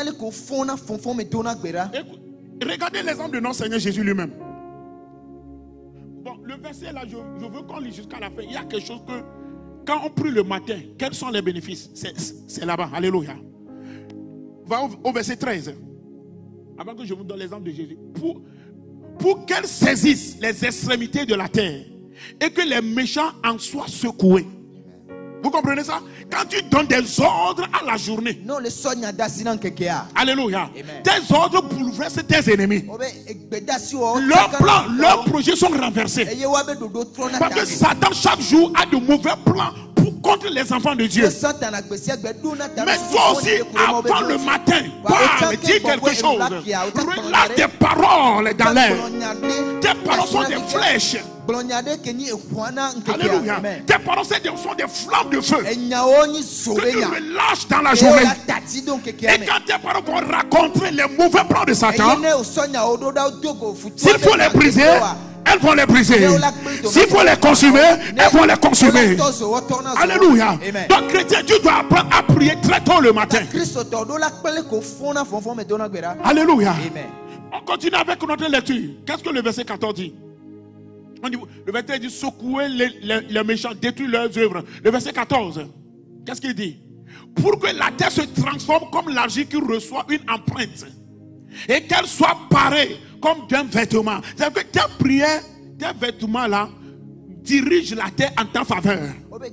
Écoute, regardez l'exemple de notre Seigneur Jésus lui-même. Bon, le verset là, je, je veux qu'on lit jusqu'à la fin. Il y a quelque chose que, quand on prie le matin, quels sont les bénéfices? C'est là-bas. Alléluia. Va au, au verset treize. Avant que je vous donne l'exemple de Jésus. Pour, pour qu'elle saisisse les extrémités de la terre et que les méchants en soient secoués. Vous comprenez ça? Quand tu donnes des ordres à la journée. Alléluia. Amen. Tes ordres bouleversent tes ennemis. Leurs plans, leurs projets sont renversés. Parce que Satan chaque jour a de mauvais plans pour, contre les enfants de Dieu. Mais toi aussi, avant le matin, parle, dis quelque chose. Relâche tes paroles dans l'air. Tes paroles sont des flèches. Alléluia. Tes paroles sont des flammes de feu que tu relâches dans la journée. Et quand tes paroles vont raconter les mauvais plans de Satan, s'il faut les briser, elles vont les briser. S'il faut les consumer, elles vont les consumer. Alléluia. Donc chrétien, tu dois apprendre à prier très tôt le matin. Alléluia. On continue avec notre lecture. Qu'est-ce que le verset quatorze dit? On dit, le verset dit secouer les, les, les méchants, détruire leurs œuvres. Le verset quatorze, qu'est-ce qu'il dit? Pour que la terre se transforme comme l'argile qui reçoit une empreinte et qu'elle soit parée comme d'un vêtement. C'est-à-dire que tes prières, tes vêtements là dirigent la terre en ta faveur.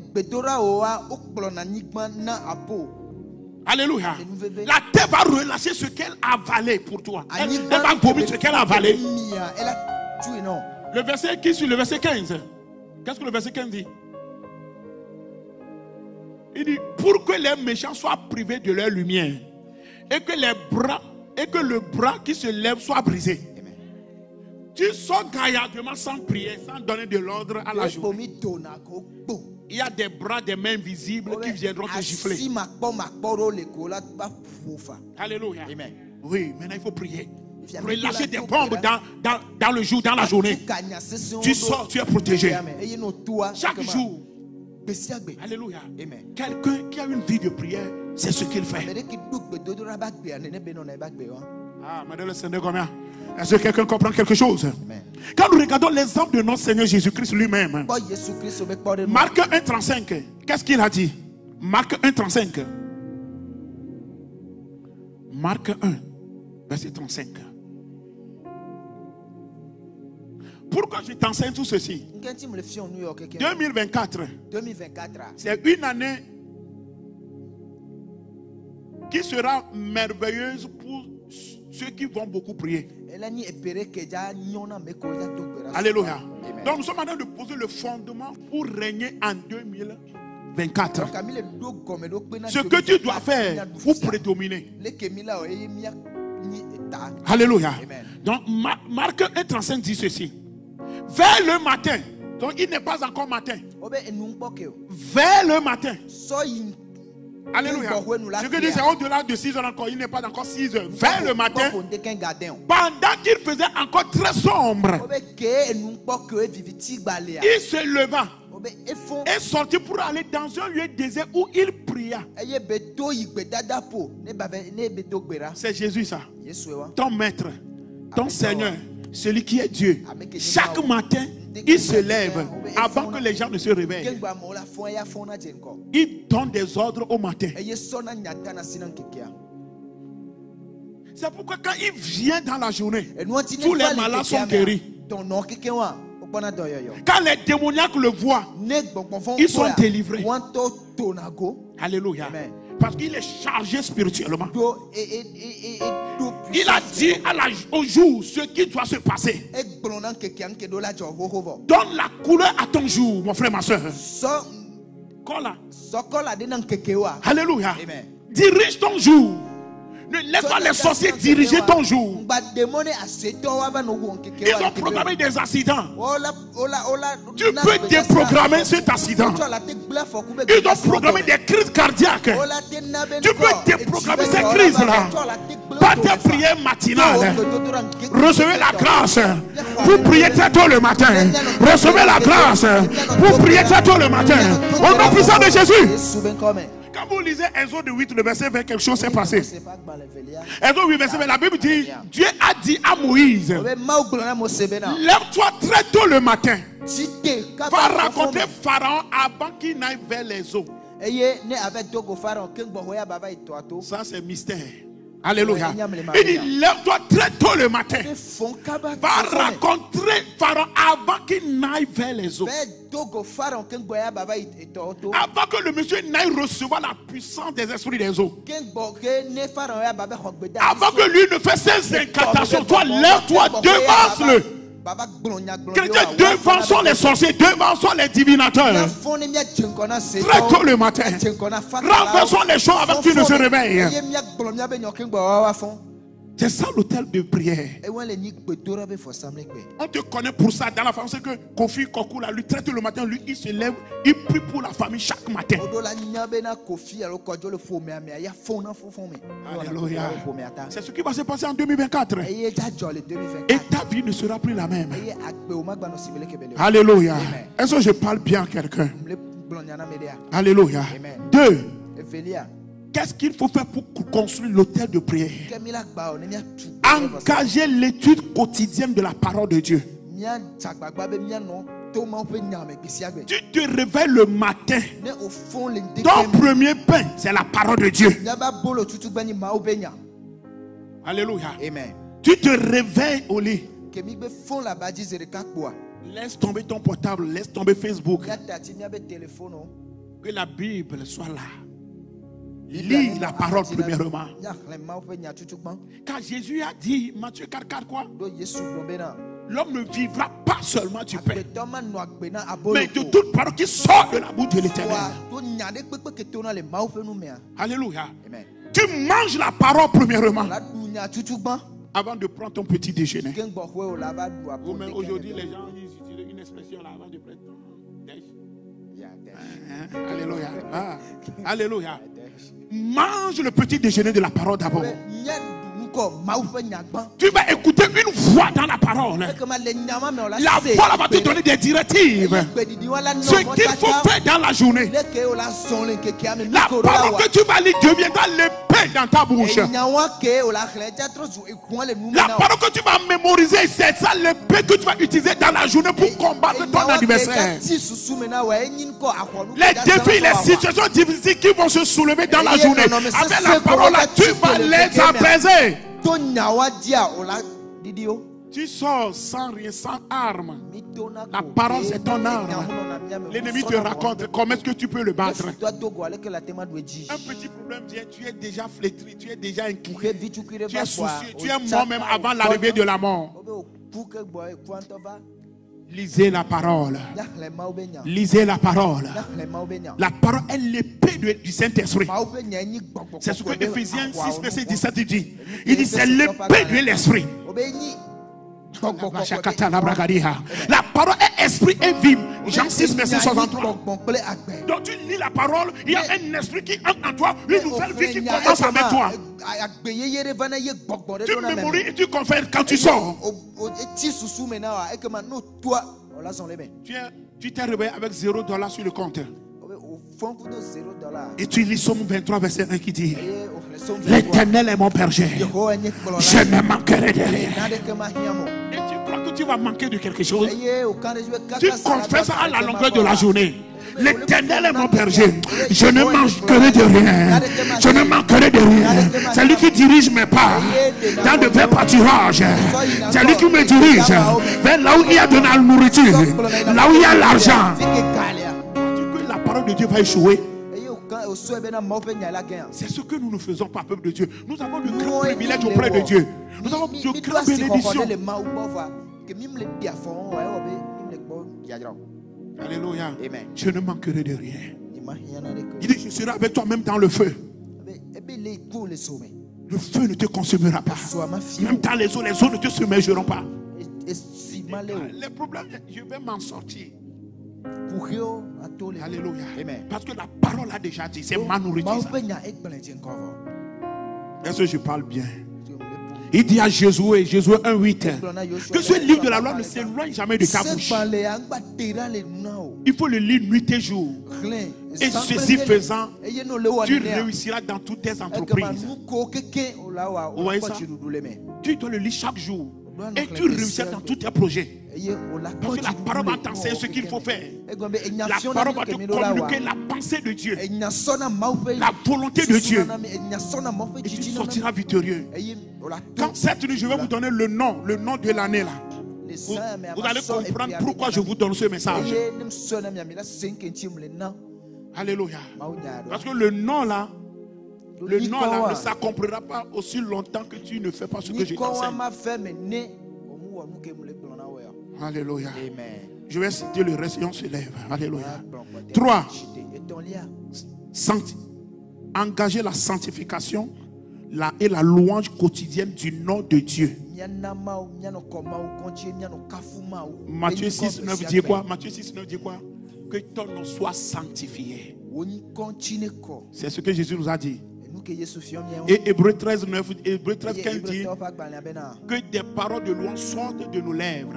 Alléluia. La terre va relâcher ce qu'elle a avalé pour toi. Elle, elle va vomir ce qu'elle a avalé. Le verset qui suit, le verset quinze. Qu'est-ce que le verset quinze dit? Il dit, pour que les méchants soient privés de leur lumière et que les bras et que le bras qui se lève soit brisé. Amen. Tu sors gaillardement sans prier, sans donner de l'ordre à la journée. Il y a des bras, des mains visibles qui viendront te gifler. Alléluia. Amen. Oui, maintenant il faut prier. Relâcher des bombes dans, dans, dans le jour, dans la journée. Tu sors, tu es protégé. Chaque jour. Alléluia. Quelqu'un qui a une vie de prière, c'est ce qu'il fait. Ah, madame le Seigneur, combien? Est-ce que quelqu'un comprend quelque chose? Amen. Quand nous regardons l'exemple de notre Seigneur Jésus-Christ lui-même, Marc un trente-cinq, qu'est-ce qu'il a dit? Marc un trente-cinq. Marc un, verset trente-cinq. Pourquoi je t'enseigne tout ceci? deux mille vingt-quatre, c'est une année qui sera merveilleuse pour ceux qui vont beaucoup prier. Alléluia. Donc nous sommes en train de poser le fondement pour régner en deux mille vingt-quatre. Ce que tu dois faire pour prédominer. Alléluia. Donc Marc un trente-cinq dit ceci. Vers le matin, donc il n'est pas encore matin. Vers le matin. Alléluia. Ce que dit c'est au-delà de six heures encore, il n'est pas encore six heures. Vers le matin, pendant qu'il faisait encore très sombre, il se leva et sortit pour aller dans un lieu désert où il pria. C'est Jésus ça. Ton maître, ton Seigneur, celui qui est Dieu. Chaque matin, il se lève avant que les gens ne se réveillent. Il donne des ordres au matin. C'est pourquoi quand il vient dans la journée, tous les malades sont guéris. Quand les démoniaques le voient, ils sont délivrés. Alléluia. Amen. Parce qu'il est chargé spirituellement. Il a dit à la, au jour ce qui doit se passer. Donne la couleur à ton jour, mon frère, ma soeur. Cola. Alléluia. Amen. Dirige ton jour. Ne laisse pas les sorciers diriger ton jour. Ils ont programmé des accidents. Tu peux déprogrammer cet accident. Ils ont programmé des crises cardiaques. Tu peux déprogrammer ces crises-là. Par tes prières matinales. Recevez la grâce pour prier très tôt le matin. Recevez la grâce pour prier très tôt le matin. Au nom puissant de Jésus. Quand vous lisez Exode huit, le verset vingt, quelque chose s'est passé. Exode huit, verset vingt, la Bible dit, Dieu a dit à Moïse, lève-toi très tôt le matin. Va raconter Pharaon avant qu'il n'aille vers les eaux. Ça c'est mystère. Alléluia. Il dit, lève-toi très tôt le matin. Va rencontrer Pharaon avant qu'il n'aille vers les eaux. Avant que le monsieur n'aille recevoir la puissance des esprits des eaux. Avant que lui ne fasse ses incantations. Toi, lève-toi, devance-le. Chrétiens, devançons les sorciers, devançons les divinateurs. Très tôt le matin. Renversons les choses avant qu'ils ne se réveillent. C'est ça l'hôtel de prière. On te connaît pour ça dans la famille. C'est que Kofi Kokou, là, lui traite le matin, lui il se lève, il prie pour la famille chaque matin. Alléluia. C'est ce qui va se passer en deux mille vingt-quatre. Et ta vie ne sera plus la même. Alléluia. Est-ce que je parle bien à quelqu'un? Alléluia. Deux. Qu'est-ce qu'il faut faire pour construire l'hôtel de prière? Engager l'étude quotidienne de la parole de Dieu. Tu te réveilles le matin. Ton premier pain, c'est la parole de Dieu. Alléluia. Amen. Tu te réveilles au lit. Laisse tomber ton portable, laisse tomber Facebook. Que la Bible soit là. Lis la parole premièrement. Car Jésus a dit, Matthieu quatre quatre quoi? L'homme ne vivra pas seulement du pain, mais de toute parole qui sort de la bouche de l'Éternel. Alléluia. Amen. Tu manges la parole premièrement avant de prendre ton petit déjeuner. Aujourd'hui, les gens utilisent une expression là avant de prendre ton déjeuner. Alléluia. Ah. Alléluia. Mange le petit déjeuner de la parole d'abord. Tu vas écouter une voix dans la parole. La voix là va te donner des directives. Ce qu'il faut faire dans la journée. La parole que tu vas lire deviendra l'épée dans ta bouche. La parole que tu vas mémoriser, c'est ça l'épée que tu vas utiliser dans la journée pour combattre ton adversaire. Les défis, les situations difficiles qui vont se soulever dans la journée, avec la parole là, tu vas les apaiser. Tu sors sans rien, sans arme. La parole c'est ton arme. L'ennemi te raconte comment est-ce que tu peux le battre. Un petit problème vient, tu es déjà flétri, tu es déjà inquiet, tu es soucieux, tu es mort même avant l'arrivée de la mort. Lisez la parole. Lisez la parole. La parole est l'épée du Saint-Esprit. C'est ce que Ephésiens six, verset dix-sept dit. Il dit c'est l'épée de l'Esprit. La parole est esprit et vie. Jean six, verset soixante-trois. Donc tu lis la parole, il y a un esprit qui entre en toi, une nouvelle vie qui commence avec toi. Tu mémorises et tu confères quand tu sors. Tu t'es réveillé avec zéro dollar sur le compte. Et tu lis Somme vingt-trois, verset un qui dit: l'Éternel est mon berger, je ne manquerai de rien. Et tu crois que tu vas manquer de quelque chose? Tu confesses à la longueur de la journée. L'Éternel est mon berger. Je ne manquerai de rien. Je ne manquerai de rien. C'est lui qui dirige mes pas dans de verts pâturages. C'est lui qui me dirige vers là où il y a de la nourriture, là où il y a l'argent. La parole de Dieu va échouer. C'est ce que nous ne faisons pas, peuple de Dieu. Nous avons de grands privilèges auprès de Dieu. Nous avons de grandes bénédictions. Alléluia. Je ne manquerai de rien. Il dit, je serai avec toi même dans le feu. Le feu ne te consumera pas. Même dans les eaux, les eaux ne te submergeront pas. Les problèmes, je vais m'en sortir. Alléluia. Parce que la parole a déjà dit, c'est ma nourriture. Est-ce que je parle bien? Il dit à Josué, Josué un huit, que ce livre de la loi ne s'éloigne jamais de ta bouche. Il faut le lire nuit et jour. Et ceci faisant, tu réussiras dans toutes tes entreprises. Vous voyez ça? Tu dois le lire chaque jour. Et tu réussiras dans tous tes projets. Parce que la parole va t'enseigner ce qu'il faut faire. La parole va te communiquer la pensée de Dieu, la volonté de Dieu. Et tu sortiras victorieux. Quand cette nuit, je vais vous donner le nom, le nom de l'année là. Vous, vous allez comprendre pourquoi je vous donne ce message. Alléluia. Parce que le nom là, le nom là ne s'accomplira pas aussi longtemps que tu ne fais pas ce que je t'enseigne. Alléluia. Je vais citer le reste et on se lève. Alléluia. Trois. Engager la sanctification la, et la louange quotidienne du nom de Dieu. Matthieu six, neuf dit quoi? Matthieu six, neuf dit quoi? Que ton nom soit sanctifié. C'est ce que Jésus nous a dit. Et Hébreux treize, neuf, Hébreux treize, quinze dit que des paroles de louange sortent de nos lèvres.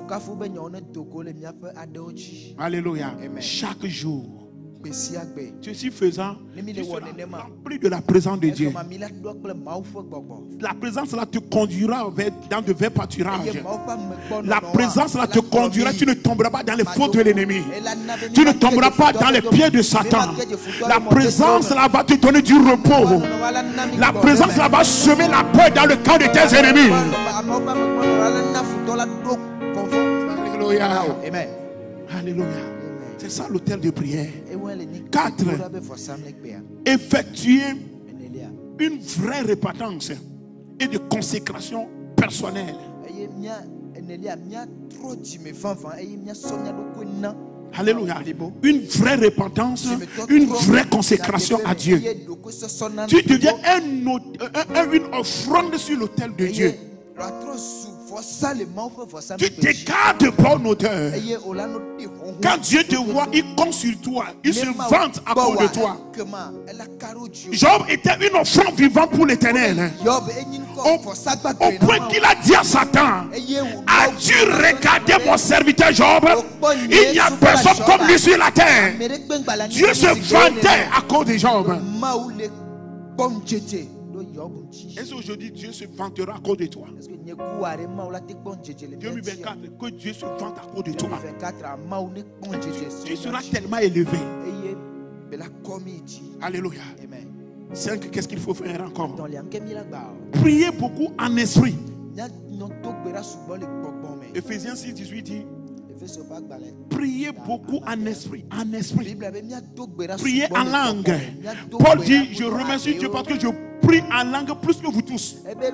Alléluia. Chaque jour. Ceci faisant, tu seras rempli de la présence de Dieu. La présence là te conduira vers, dans de verts pâturages. La présence là te conduira, tu ne tomberas pas dans les fautes de l'ennemi. Tu ne tomberas pas dans les pieds de Satan. La présence là va te donner du repos. La présence là va semer la paix dans le camp de tes ennemis. Alléluia. Alléluia. C'est ça l'autel de prière. Quatre. Effectuer une vraie repentance et de consécration personnelle. Alléluia. Une vraie repentance, une vraie consécration à Dieu. Tu deviens un, un, une offrande sur l'autel de Dieu. Tu t'écartes pas en odeur. Quand Dieu te voit, il compte sur toi. Il se vante à cause de toi. Job était une offrande vivante pour l'Éternel. Au, au point qu'il a dit à Satan, as-tu regardé mon serviteur Job? Il n'y a personne comme lui sur la terre. Dieu se vantait à cause de Job. Est-ce qu'aujourd'hui Dieu se vantera à cause de toi? deux mille vingt-quatre, que Dieu se vante à cause de toi. Tu seras tellement élevé. Alléluia. cinq. Qu'est-ce qu'il faut faire encore? Priez beaucoup en esprit. Ephésiens six, dix-huit dit priez beaucoup en esprit, en esprit. Priez en langue. Paul dit, je remercie Dieu parce que je prie en langue plus que vous tous.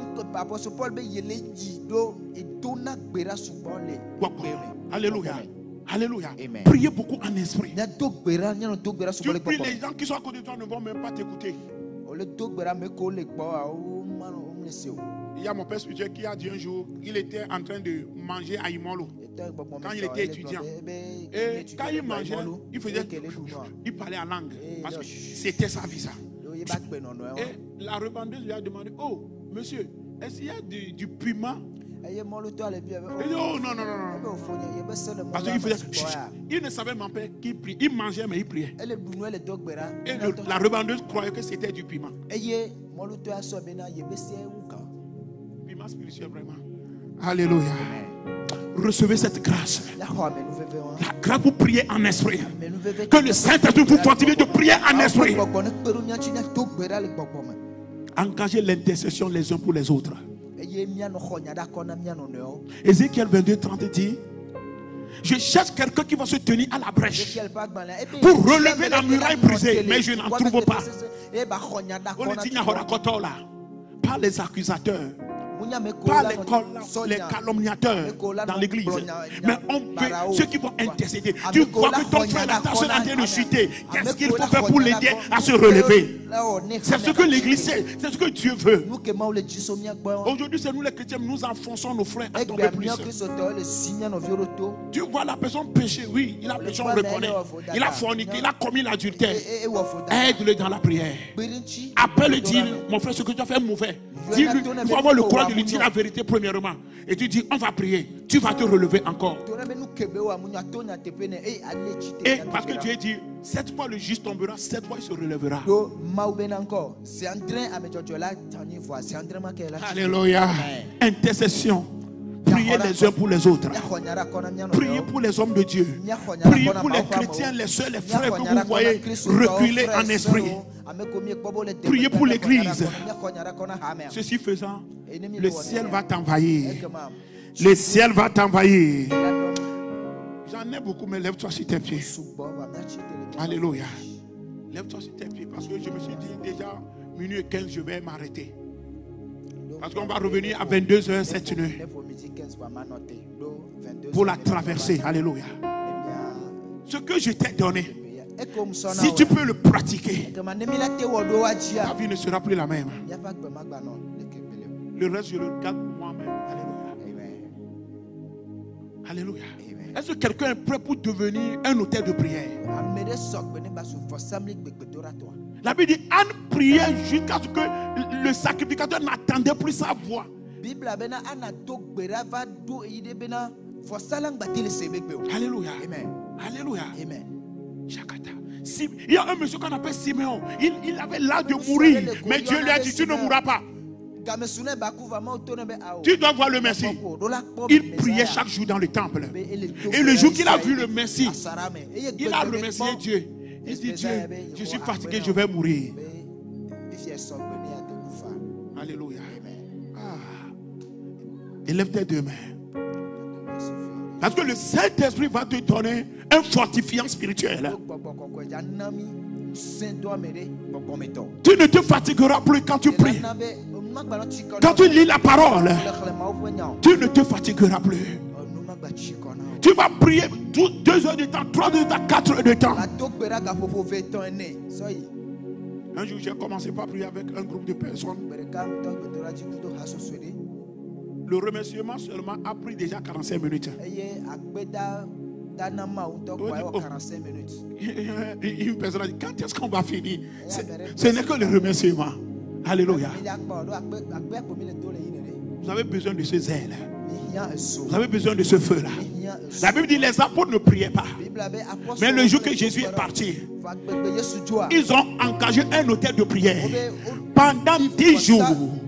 Alléluia. Alléluia. Priez beaucoup en esprit. Tu pries, les gens qui sont à côté de toi ne vont même pas t'écouter. Il y a mon père spirituel qui a dit un jour, il était en train de manger à Imolo quand il était étudiant. Et quand il mangeait, il faisait, il parlait en langue parce que c'était sa vie ça. Et la rebandeuse lui a demandé, oh monsieur, est-ce qu'il y a du, du piment? Il dit, oh non, non, non, non. Parce qu'il faisait, il ne savait même pas qu'il priait. Il mangeait, mais il priait. Et le, la rebandeuse croyait que c'était du piment. Piment spirituel, vraiment. Alléluia. recevez cette grâce. La grâce pour prier en esprit. Que le Saint-Esprit vous fortifie de prier en esprit. Engagez l'intercession les uns pour les autres. Ézéchiel vingt-deux, trente dit: je cherche quelqu'un qui va se tenir à la brèche pour relever la muraille brisée, mais je n'en trouve pas. Pas les accusateurs, pas les, les calomniateurs dans l'église, mais on veut ceux qui vont intercéder. Tu vois que ton frère est en train de chuter. Qu'est-ce qu'il faut faire pour l'aider à se relever? C'est ce que l'église sait, c'est ce que Dieu veut. Aujourd'hui, c'est nous les chrétiens, nous enfonçons nos frères à tomber plus. Tu vois la personne pécher, oui, il a péché, on reconnaît. Il a forniqué, il a commis l'adultère. Aide-le dans la prière. Appelle-le, dis, mon frère, ce que tu as fait est mauvais. Dis-lui, il faut avoir le courage de lui dire la vérité premièrement. Et tu dis, on va prier, tu vas te relever encore. Et parce que Dieu dit, cette fois le juste tombera, cette fois il se relèvera. Alléluia. Intercession. Priez les uns pour les autres. Priez pour les hommes de Dieu. Priez pour les chrétiens, les sœurs, les frères que vous voyez reculer en esprit. Priez pour l'église. Ceci faisant, le ciel va t'envahir. Le ciel va t'envahir. J'en ai beaucoup, mais lève-toi sur tes pieds. Alléluia. Lève-toi sur tes pieds, parce que je me suis dit déjà, minuit et quinze, je vais m'arrêter. Parce qu'on va revenir à vingt-deux heures cette nuit pour la traversée. Alléluia. Ce que je t'ai donné, si tu peux le pratiquer, ta vie ne sera plus la même. Le reste, je le garde moi-même. Alléluia. Alléluia. Est-ce que quelqu'un est prêt pour devenir un auteur de prière? La Bible dit, Anne priait jusqu'à ce que le sacrificateur n'attendait plus sa voix. Alléluia. Amen. Alléluia. Amen. Si, il y a un monsieur qu'on appelle Siméon. Il, il avait l'âge de mourir. Mais Dieu lui a dit, tu ne mourras pas. Tu dois voir le Messie. Il priait chaque jour dans le temple. Et le jour qu'il a vu le Messie, il a remercié Dieu. Il dit, Dieu, je suis fatigué, je vais mourir. Alléluia. Ah. Élève tes deux mains. Parce que le Saint-Esprit va te donner un fortifiant spirituel. Tu ne te fatigueras plus quand tu pries. Quand tu lis la parole, tu ne te fatigueras plus. Tu vas prier deux heures de temps, trois heures de temps, quatre heures de temps. Un jour, j'ai commencé par prier avec un groupe de personnes. Le remerciement seulement a pris déjà quarante-cinq minutes. Une personne a dit, quand est-ce qu'on va finir? Ce n'est que le remerciement. Alléluia. Vous avez besoin de ce zèle. Vous avez besoin de ce feu-là. La Bible dit, les apôtres ne priaient pas. Mais le jour que Jésus est parti, ils ont engagé un hôtel de prière pendant dix jours.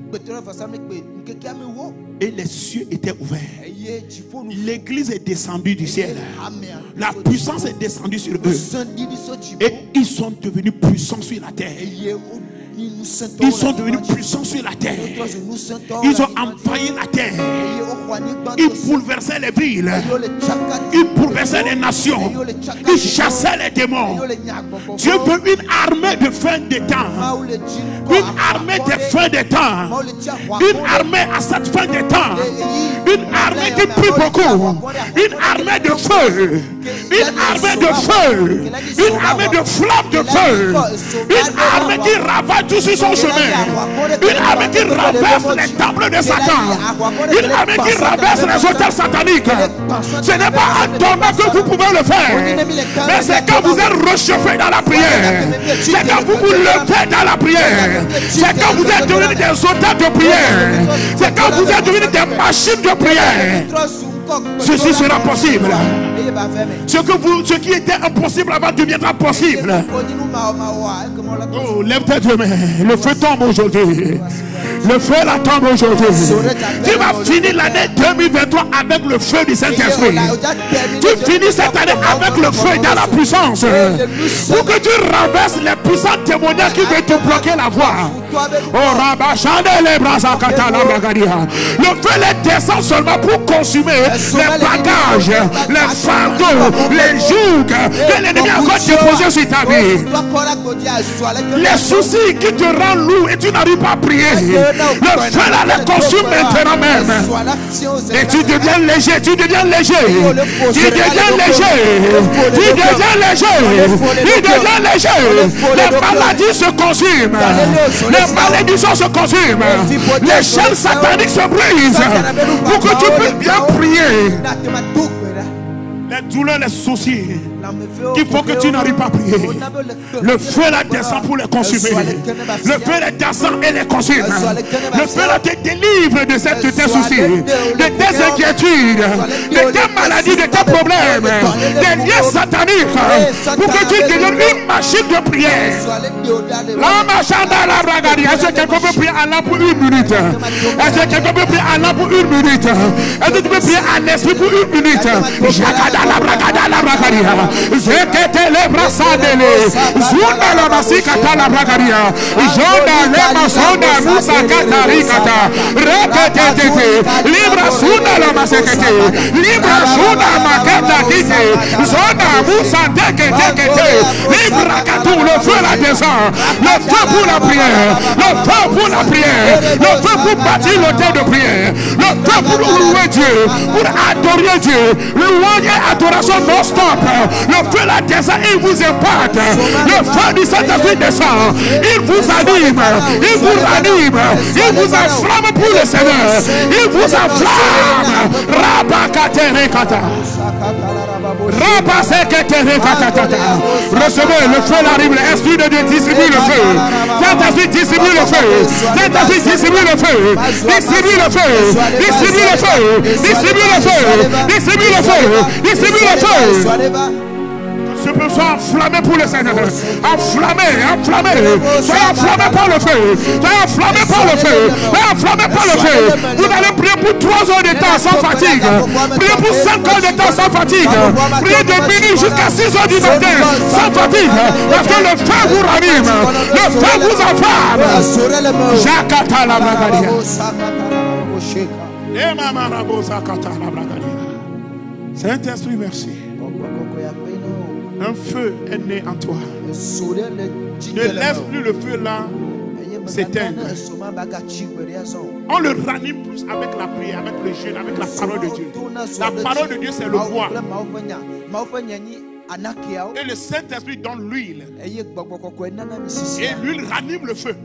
Et les cieux étaient ouverts. L'église est descendue du ciel. La puissance est descendue sur eux. Et ils sont devenus puissants sur la terre. Ils sont devenus puissants sur la terre. Ils ont envahi la terre. Ils bouleversaient les villes. Ils bouleversaient les nations. Ils chassaient les démons. Dieu veut une armée de fin des temps. Une armée de fin des temps. Une armée à cette fin des temps. Une armée qui prie beaucoup. Une armée de feu. Une armée de feu. Une armée de flamme de feu. Une armée qui ravage tout sur son chemin. Une armée qui renverse les temples de Satan. Une armée qui renverse les hôtels sataniques. Ce n'est pas un tombant que vous pouvez le faire. Mais c'est quand vous êtes réchauffé dans la prière. C'est quand vous vous levez dans la prière. C'est quand vous êtes devenus des hôtels de prière. C'est quand vous êtes devenus des machines de prière. Ceci sera possible. Ce, que vous, ce qui était impossible avant deviendra possible. Oh, lève tes deux mains. Le feu tombe aujourd'hui. Le feu la tombe aujourd'hui. Tu vas finir l'année deux mille vingt-trois avec le feu du Saint-Esprit. Tu finis cette année avec le feu dans la puissance. Pour que tu renverses les puissants témoignages qui veulent te bloquer la voie. Oh, Rabachane les bras à Katala Bragadia. Le feu les descend seulement pour consumer les bagages, les fardeaux, les jougs que l'ennemi a encore déposés sur ta vie. Les soucis qui te rendent lourd et tu n'arrives pas à prier. Le feu là les consume maintenant même. Et tu deviens léger, tu deviens léger. Tu deviens léger. Tu deviens léger. Tu deviens léger. Les maladies se consument. Les malédictions se consument. Les chaînes sataniques se brisent. Pour que tu puisses bien prier. Les douleurs, les soucis qu'il faut que tu n'arrives pas à prier. Le feu là descend pour les consumer. Le feu là descend et les consume. Le feu là te délivre de, cette, de tes soucis, de tes inquiétudes, de tes maladies, de tes problèmes, des liens sataniques, pour que tu deviennes une machine de prière. La machine à la bragarie. Est-ce que quelqu'un peut prier Allah pour une minute? Est-ce que quelqu'un peut prier Allah pour une minute? Est-ce que tu peux prier à l'esprit pour une minute? Jacada la bragada la bragarie. Zekete le brasadele, Zunda la masikata la bragaria, Jonda le masonda musa katarikata, Rekete, Libra sunda la masekete, Libra sunda maketa kite, Zonda musa teke teke, Libra katou, le feu la descend, le feu pour la prière, le feu pour la prière, le feu pour bâtir l'autel de prière, le feu pour louer Dieu, pour adorer Dieu, louange et adoration non-stop. Le feu la descend, il vous impacte. Le feu du Saint-Esprit descend, il vous anime, il vous ranime, il vous enflamme pour le Seigneur, il vous enflamme. Rabakaterekata. Rabakaterekata. Recevez le feu, arrive, l'Esprit de Dieu distribue le feu. Saint-Esprit distribue le feu. Saint-Esprit distribue le feu. Distribue le feu. Distribue le feu. Distribue le feu. Distribue le feu. Distribue le feu. Ce peut soit enflammé pour le Seigneur. Enflammé, enflammé. Soyez enflammé par le feu. Soyez enflammé par le feu. Soyez enflammé par le feu. Vous allez prier pour trois heures de temps sans fatigue. Priez pour cinq heures de temps sans fatigue. Priez de minuit jusqu'à six heures du matin sans fatigue. Parce que le feu vous ranime. Le feu vous enflamme. Jakata la bragadia. Saint-Esprit, merci. Un feu est né en toi. Ne laisse plus le feu là s'éteindre. On le ranime plus avec la prière, avec le jeûne, avec la parole de Dieu. La parole de Dieu, c'est le bois. Et le Saint-Esprit donne l'huile. Et l'huile ranime le feu.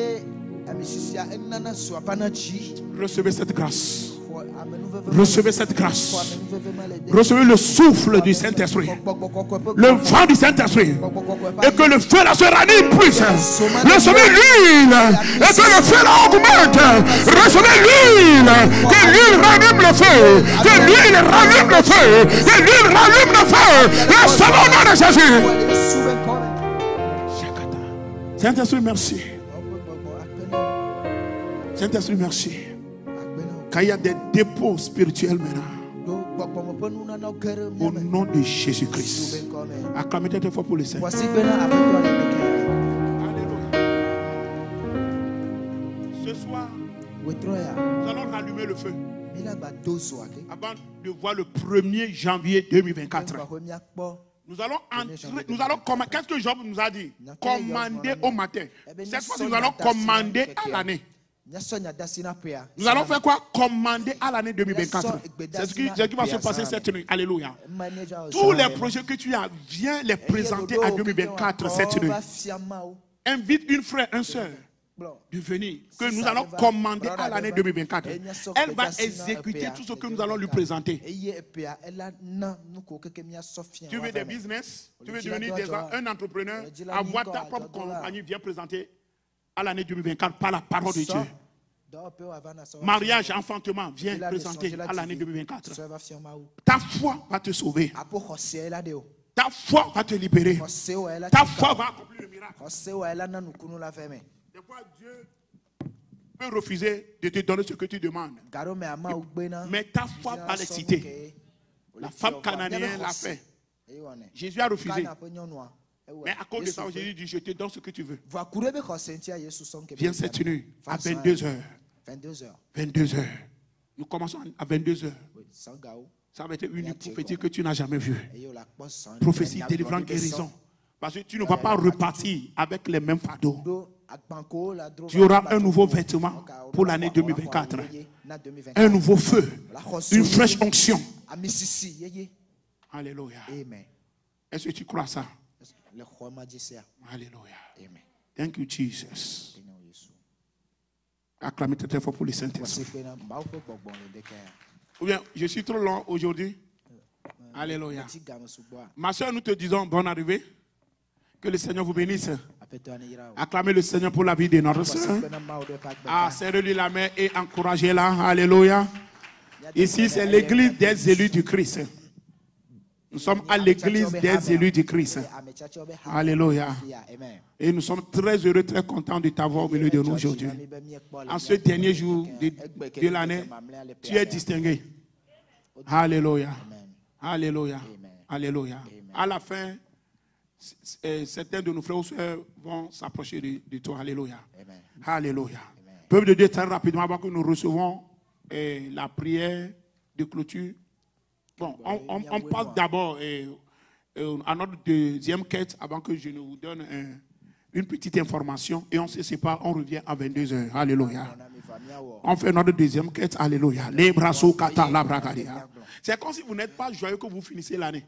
Recevez cette grâce. Recevez cette grâce. Recevez le souffle du Saint-Esprit, le vent du Saint-Esprit, et que le feu là se ranime plus. Recevez l'huile et que le feu là augmente. Recevez l'huile, que l'huile ranime le feu, que l'huile ranime le feu, que l'huile ranime le feu. Recevez au nom de Jésus. Saint-Esprit, merci. Saint-Esprit, merci. Quand il y a des dépôts spirituels maintenant, au nom de Jésus-Christ, acclamez très fort pour le Seigneur. Ce soir, nous allons rallumer le feu avant de voir le premier janvier deux mille vingt-quatre. Nous allons entrer, nous allons commander. Qu'est-ce que Job nous a dit? Commander au matin. Cette fois, nous allons commander à l'année. Nous allons faire quoi? Commander à l'année deux mille vingt-quatre. C'est ce qui, ce qui va se passer cette nuit. Alléluia. Tous les projets que tu as, viens les présenter à deux mille vingt-quatre cette nuit. Invite une frère, un soeur de venir, que nous allons commander à l'année deux mille vingt-quatre. Elle va exécuter tout ce que nous allons lui présenter. Tu veux des business? Tu veux devenir déjà un entrepreneur? Avoir ta propre compagnie, viens présenter à l'année deux mille vingt-quatre par la parole de Dieu. Mariage, enfantement, viens présenter à l'année deux mille vingt-quatre. Ta foi va te sauver. Ta foi va te libérer. Ta foi va accomplir le miracle. Des fois, Dieu peut refuser de te donner ce que tu demandes. Mais ta foi va l'exciter. La femme cananéenne l'a fait. Jésus a refusé. Mais à cause de ça, Jésus dit, je te donne ce que tu veux. Viens cette nuit à vingt-deux heures. vingt-deux heures. Nous commençons à vingt-deux heures. Ça va être une prophétie que tu n'as jamais vue. Prophétie, délivrance, guérison. Parce que tu ne vas pas repartir avec les mêmes fardeaux. Tu auras un nouveau vêtement pour l'année deux mille vingt-quatre. Un nouveau feu. Une fraîche onction. Alléluia. Est-ce que tu crois ça? Alléluia. Thank you, Jesus. Acclamez très fort pour le Saint-Esprit. Ou bien, je suis trop long aujourd'hui. Alléluia. Ma soeur, nous te disons bonne arrivée. Que le Seigneur vous bénisse. Acclamez le Seigneur pour la vie de notre soeur. Ah, serrez-lui la main et encouragez-la. Alléluia. Ici, c'est l'église des élus du Christ. Nous sommes à l'église des élus du Christ. Alléluia. Et nous sommes très heureux, très contents de t'avoir au milieu de nous aujourd'hui. En ce dernier jour de, de l'année, tu es distingué. Alléluia. Alléluia. Alléluia. À la fin, certains de nos frères ou sœurs vont s'approcher de, de toi. Alléluia. Alléluia. Peuple de Dieu, très rapidement, avant que nous recevons eh, la prière de clôture. Bon, on, on, on passe d'abord eh, eh, à notre deuxième quête avant que je ne vous donne eh, une petite information et on se sépare, on revient à vingt-deux heures. Alléluia. On fait notre deuxième quête. Alléluia. Les bras sous kata la bragadia. C'est comme si vous n'êtes pas joyeux que vous finissez l'année.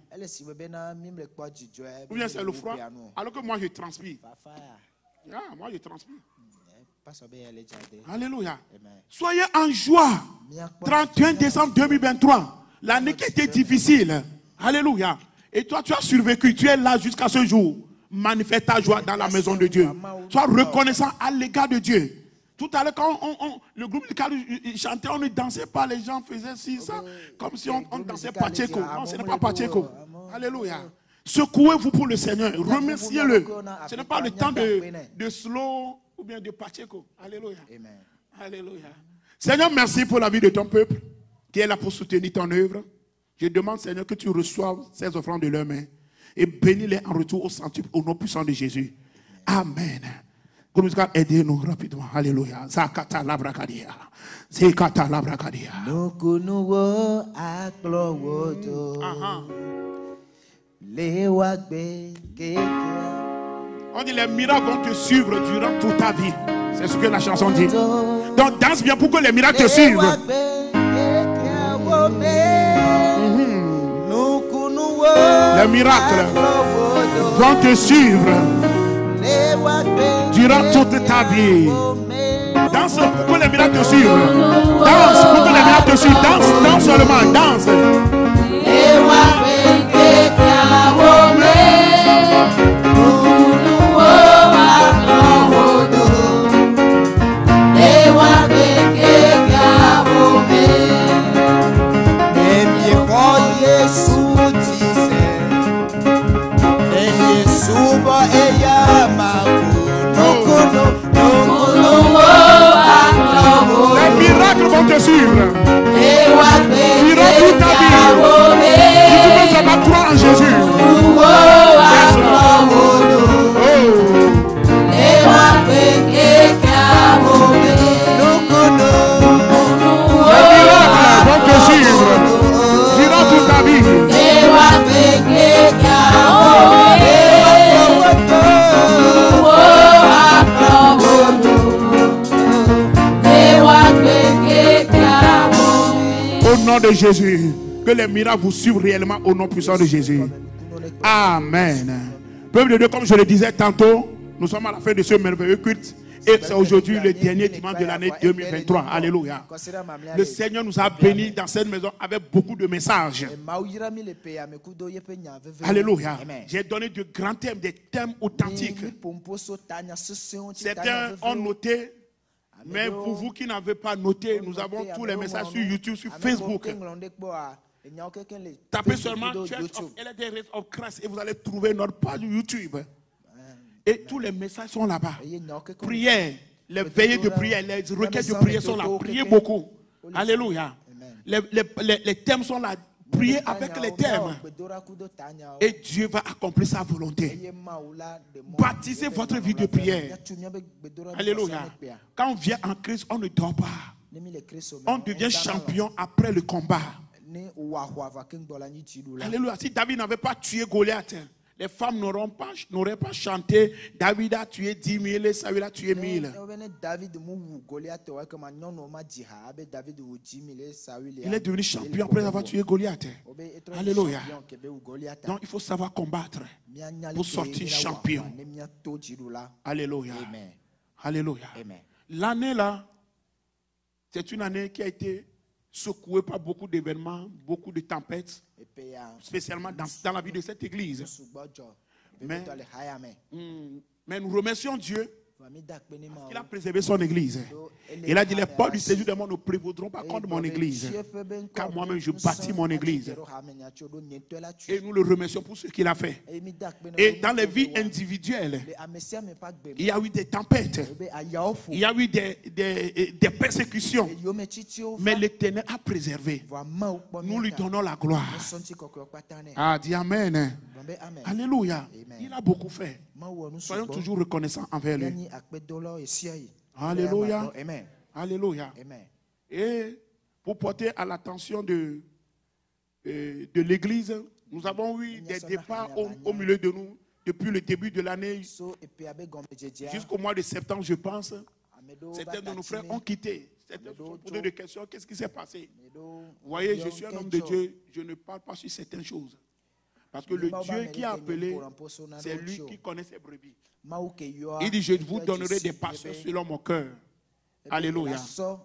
Ou bien c'est le froid, alors que moi je transpire. Ah, moi je transpire. Alléluia. Soyez en joie. trente et un décembre deux mille vingt-trois. L'année qui était difficile. Alléluia. Et toi, tu as survécu. Tu es là jusqu'à ce jour. Manifeste ta joie dans la maison de Dieu. Sois reconnaissant à l'égard de Dieu. Tout à l'heure, quand on, on, le groupe musical chantait, on ne dansait pas, les gens faisaient ci, ça, comme si on, on dansait Pacheco. Non, ce n'est pas Pacheco. Alléluia. Secouez-vous pour le Seigneur. Remerciez-le. Ce n'est pas le temps de, de slow ou bien de Pacheco. Alléluia. Alléluia. Seigneur, merci pour la vie de ton peuple qui est là pour soutenir ton œuvre. Je demande, Seigneur, que tu reçoives ces offrandes de leurs mains et bénis-les en retour au centuple, au nom puissant de Jésus. Amen. Aidez-nous rapidement. Alléluia. Zakata labrakadia. Zekata labrakadia. Nukunuwo aklowodo. Lewagbe keke. On dit les miracles vont te suivre durant toute ta vie. C'est ce que la chanson dit. Donc danse bien pour que les miracles te suivent. Les miracles vont te suivre durant toute ta vie. Danse pour que les miracles te suivent. Danse pour que les miracles te suivent. Danse, danse seulement, danse. Vont te suivre durant toute ta vie. Si tu veux savoir, croire en Jésus. Les miracles vont te suivre durant toute ta vie. Au nom de Jésus, que les miracles vous suivent réellement au nom puissant de Jésus. Amen. Peuple de Dieu, comme je le disais tantôt, nous sommes à la fin de ce merveilleux culte. Et c'est aujourd'hui le dernier dimanche de l'année deux mille vingt-trois. Alléluia. Le Seigneur nous a bénis dans cette maison avec beaucoup de messages. Alléluia. J'ai donné de grands thèmes, des thèmes authentiques. Certains ont noté. Mais pour vous qui n'avez pas noté, nous avons tous les messages sur YouTube, sur Facebook. Tapez seulement Church of Elect Race of Christ et vous allez trouver notre page YouTube. Et tous les messages sont là-bas. Prière, Les veillées de prière, les requêtes de prière sont là. Priez beaucoup. Alléluia. Les, les, les, les thèmes sont là. Priez avec les thèmes. Et Dieu va accomplir sa volonté. Baptisez votre vie de prière. Alléluia. Quand on vient en Christ, on ne dort pas. On devient champion après le combat. Alléluia. Si David n'avait pas tué Goliath, les femmes n'auront pas, n'auraient pas chanté David a tué dix mille et Saül a tué mille. Il est devenu champion après avoir tué Goliath. Alléluia. Donc il faut savoir combattre pour sortir champion. Alléluia. Alléluia. L'année là, c'est une année qui a été secouée par beaucoup d'événements, beaucoup de tempêtes, spécialement dans, dans la vie de cette église. Mais, mm, mais nous remercions Dieu parce qu'il a préservé son église. Il a dit, les portes du séjour des morts ne prévaudront pas contre mon église, car moi-même je bâtis mon église. Et nous le remercions pour ce qu'il a fait. Et dans les vies individuelles, il y a eu des tempêtes, il y a eu des, des, des persécutions, mais l'Éternel a préservé. Nous lui donnons la gloire. Ah, dis Amen. Alléluia. Il a beaucoup fait. Soyons toujours reconnaissants envers lui. Alléluia. Alléluia. Et pour porter à l'attention de, de, de l'église, nous avons eu des départs au, au milieu de nous depuis le début de l'année jusqu'au mois de septembre, je pense. Certains de nos frères ont quitté. Certains se sont posés des questions. Qu'est-ce qui s'est passé? Vous voyez, je suis un homme de Dieu. Je ne parle pas sur certaines choses. Parce que le Dieu qui a appelé, c'est lui qui connaît ses brebis. Il dit, je vous donnerai des pasteurs selon mon cœur. Alléluia.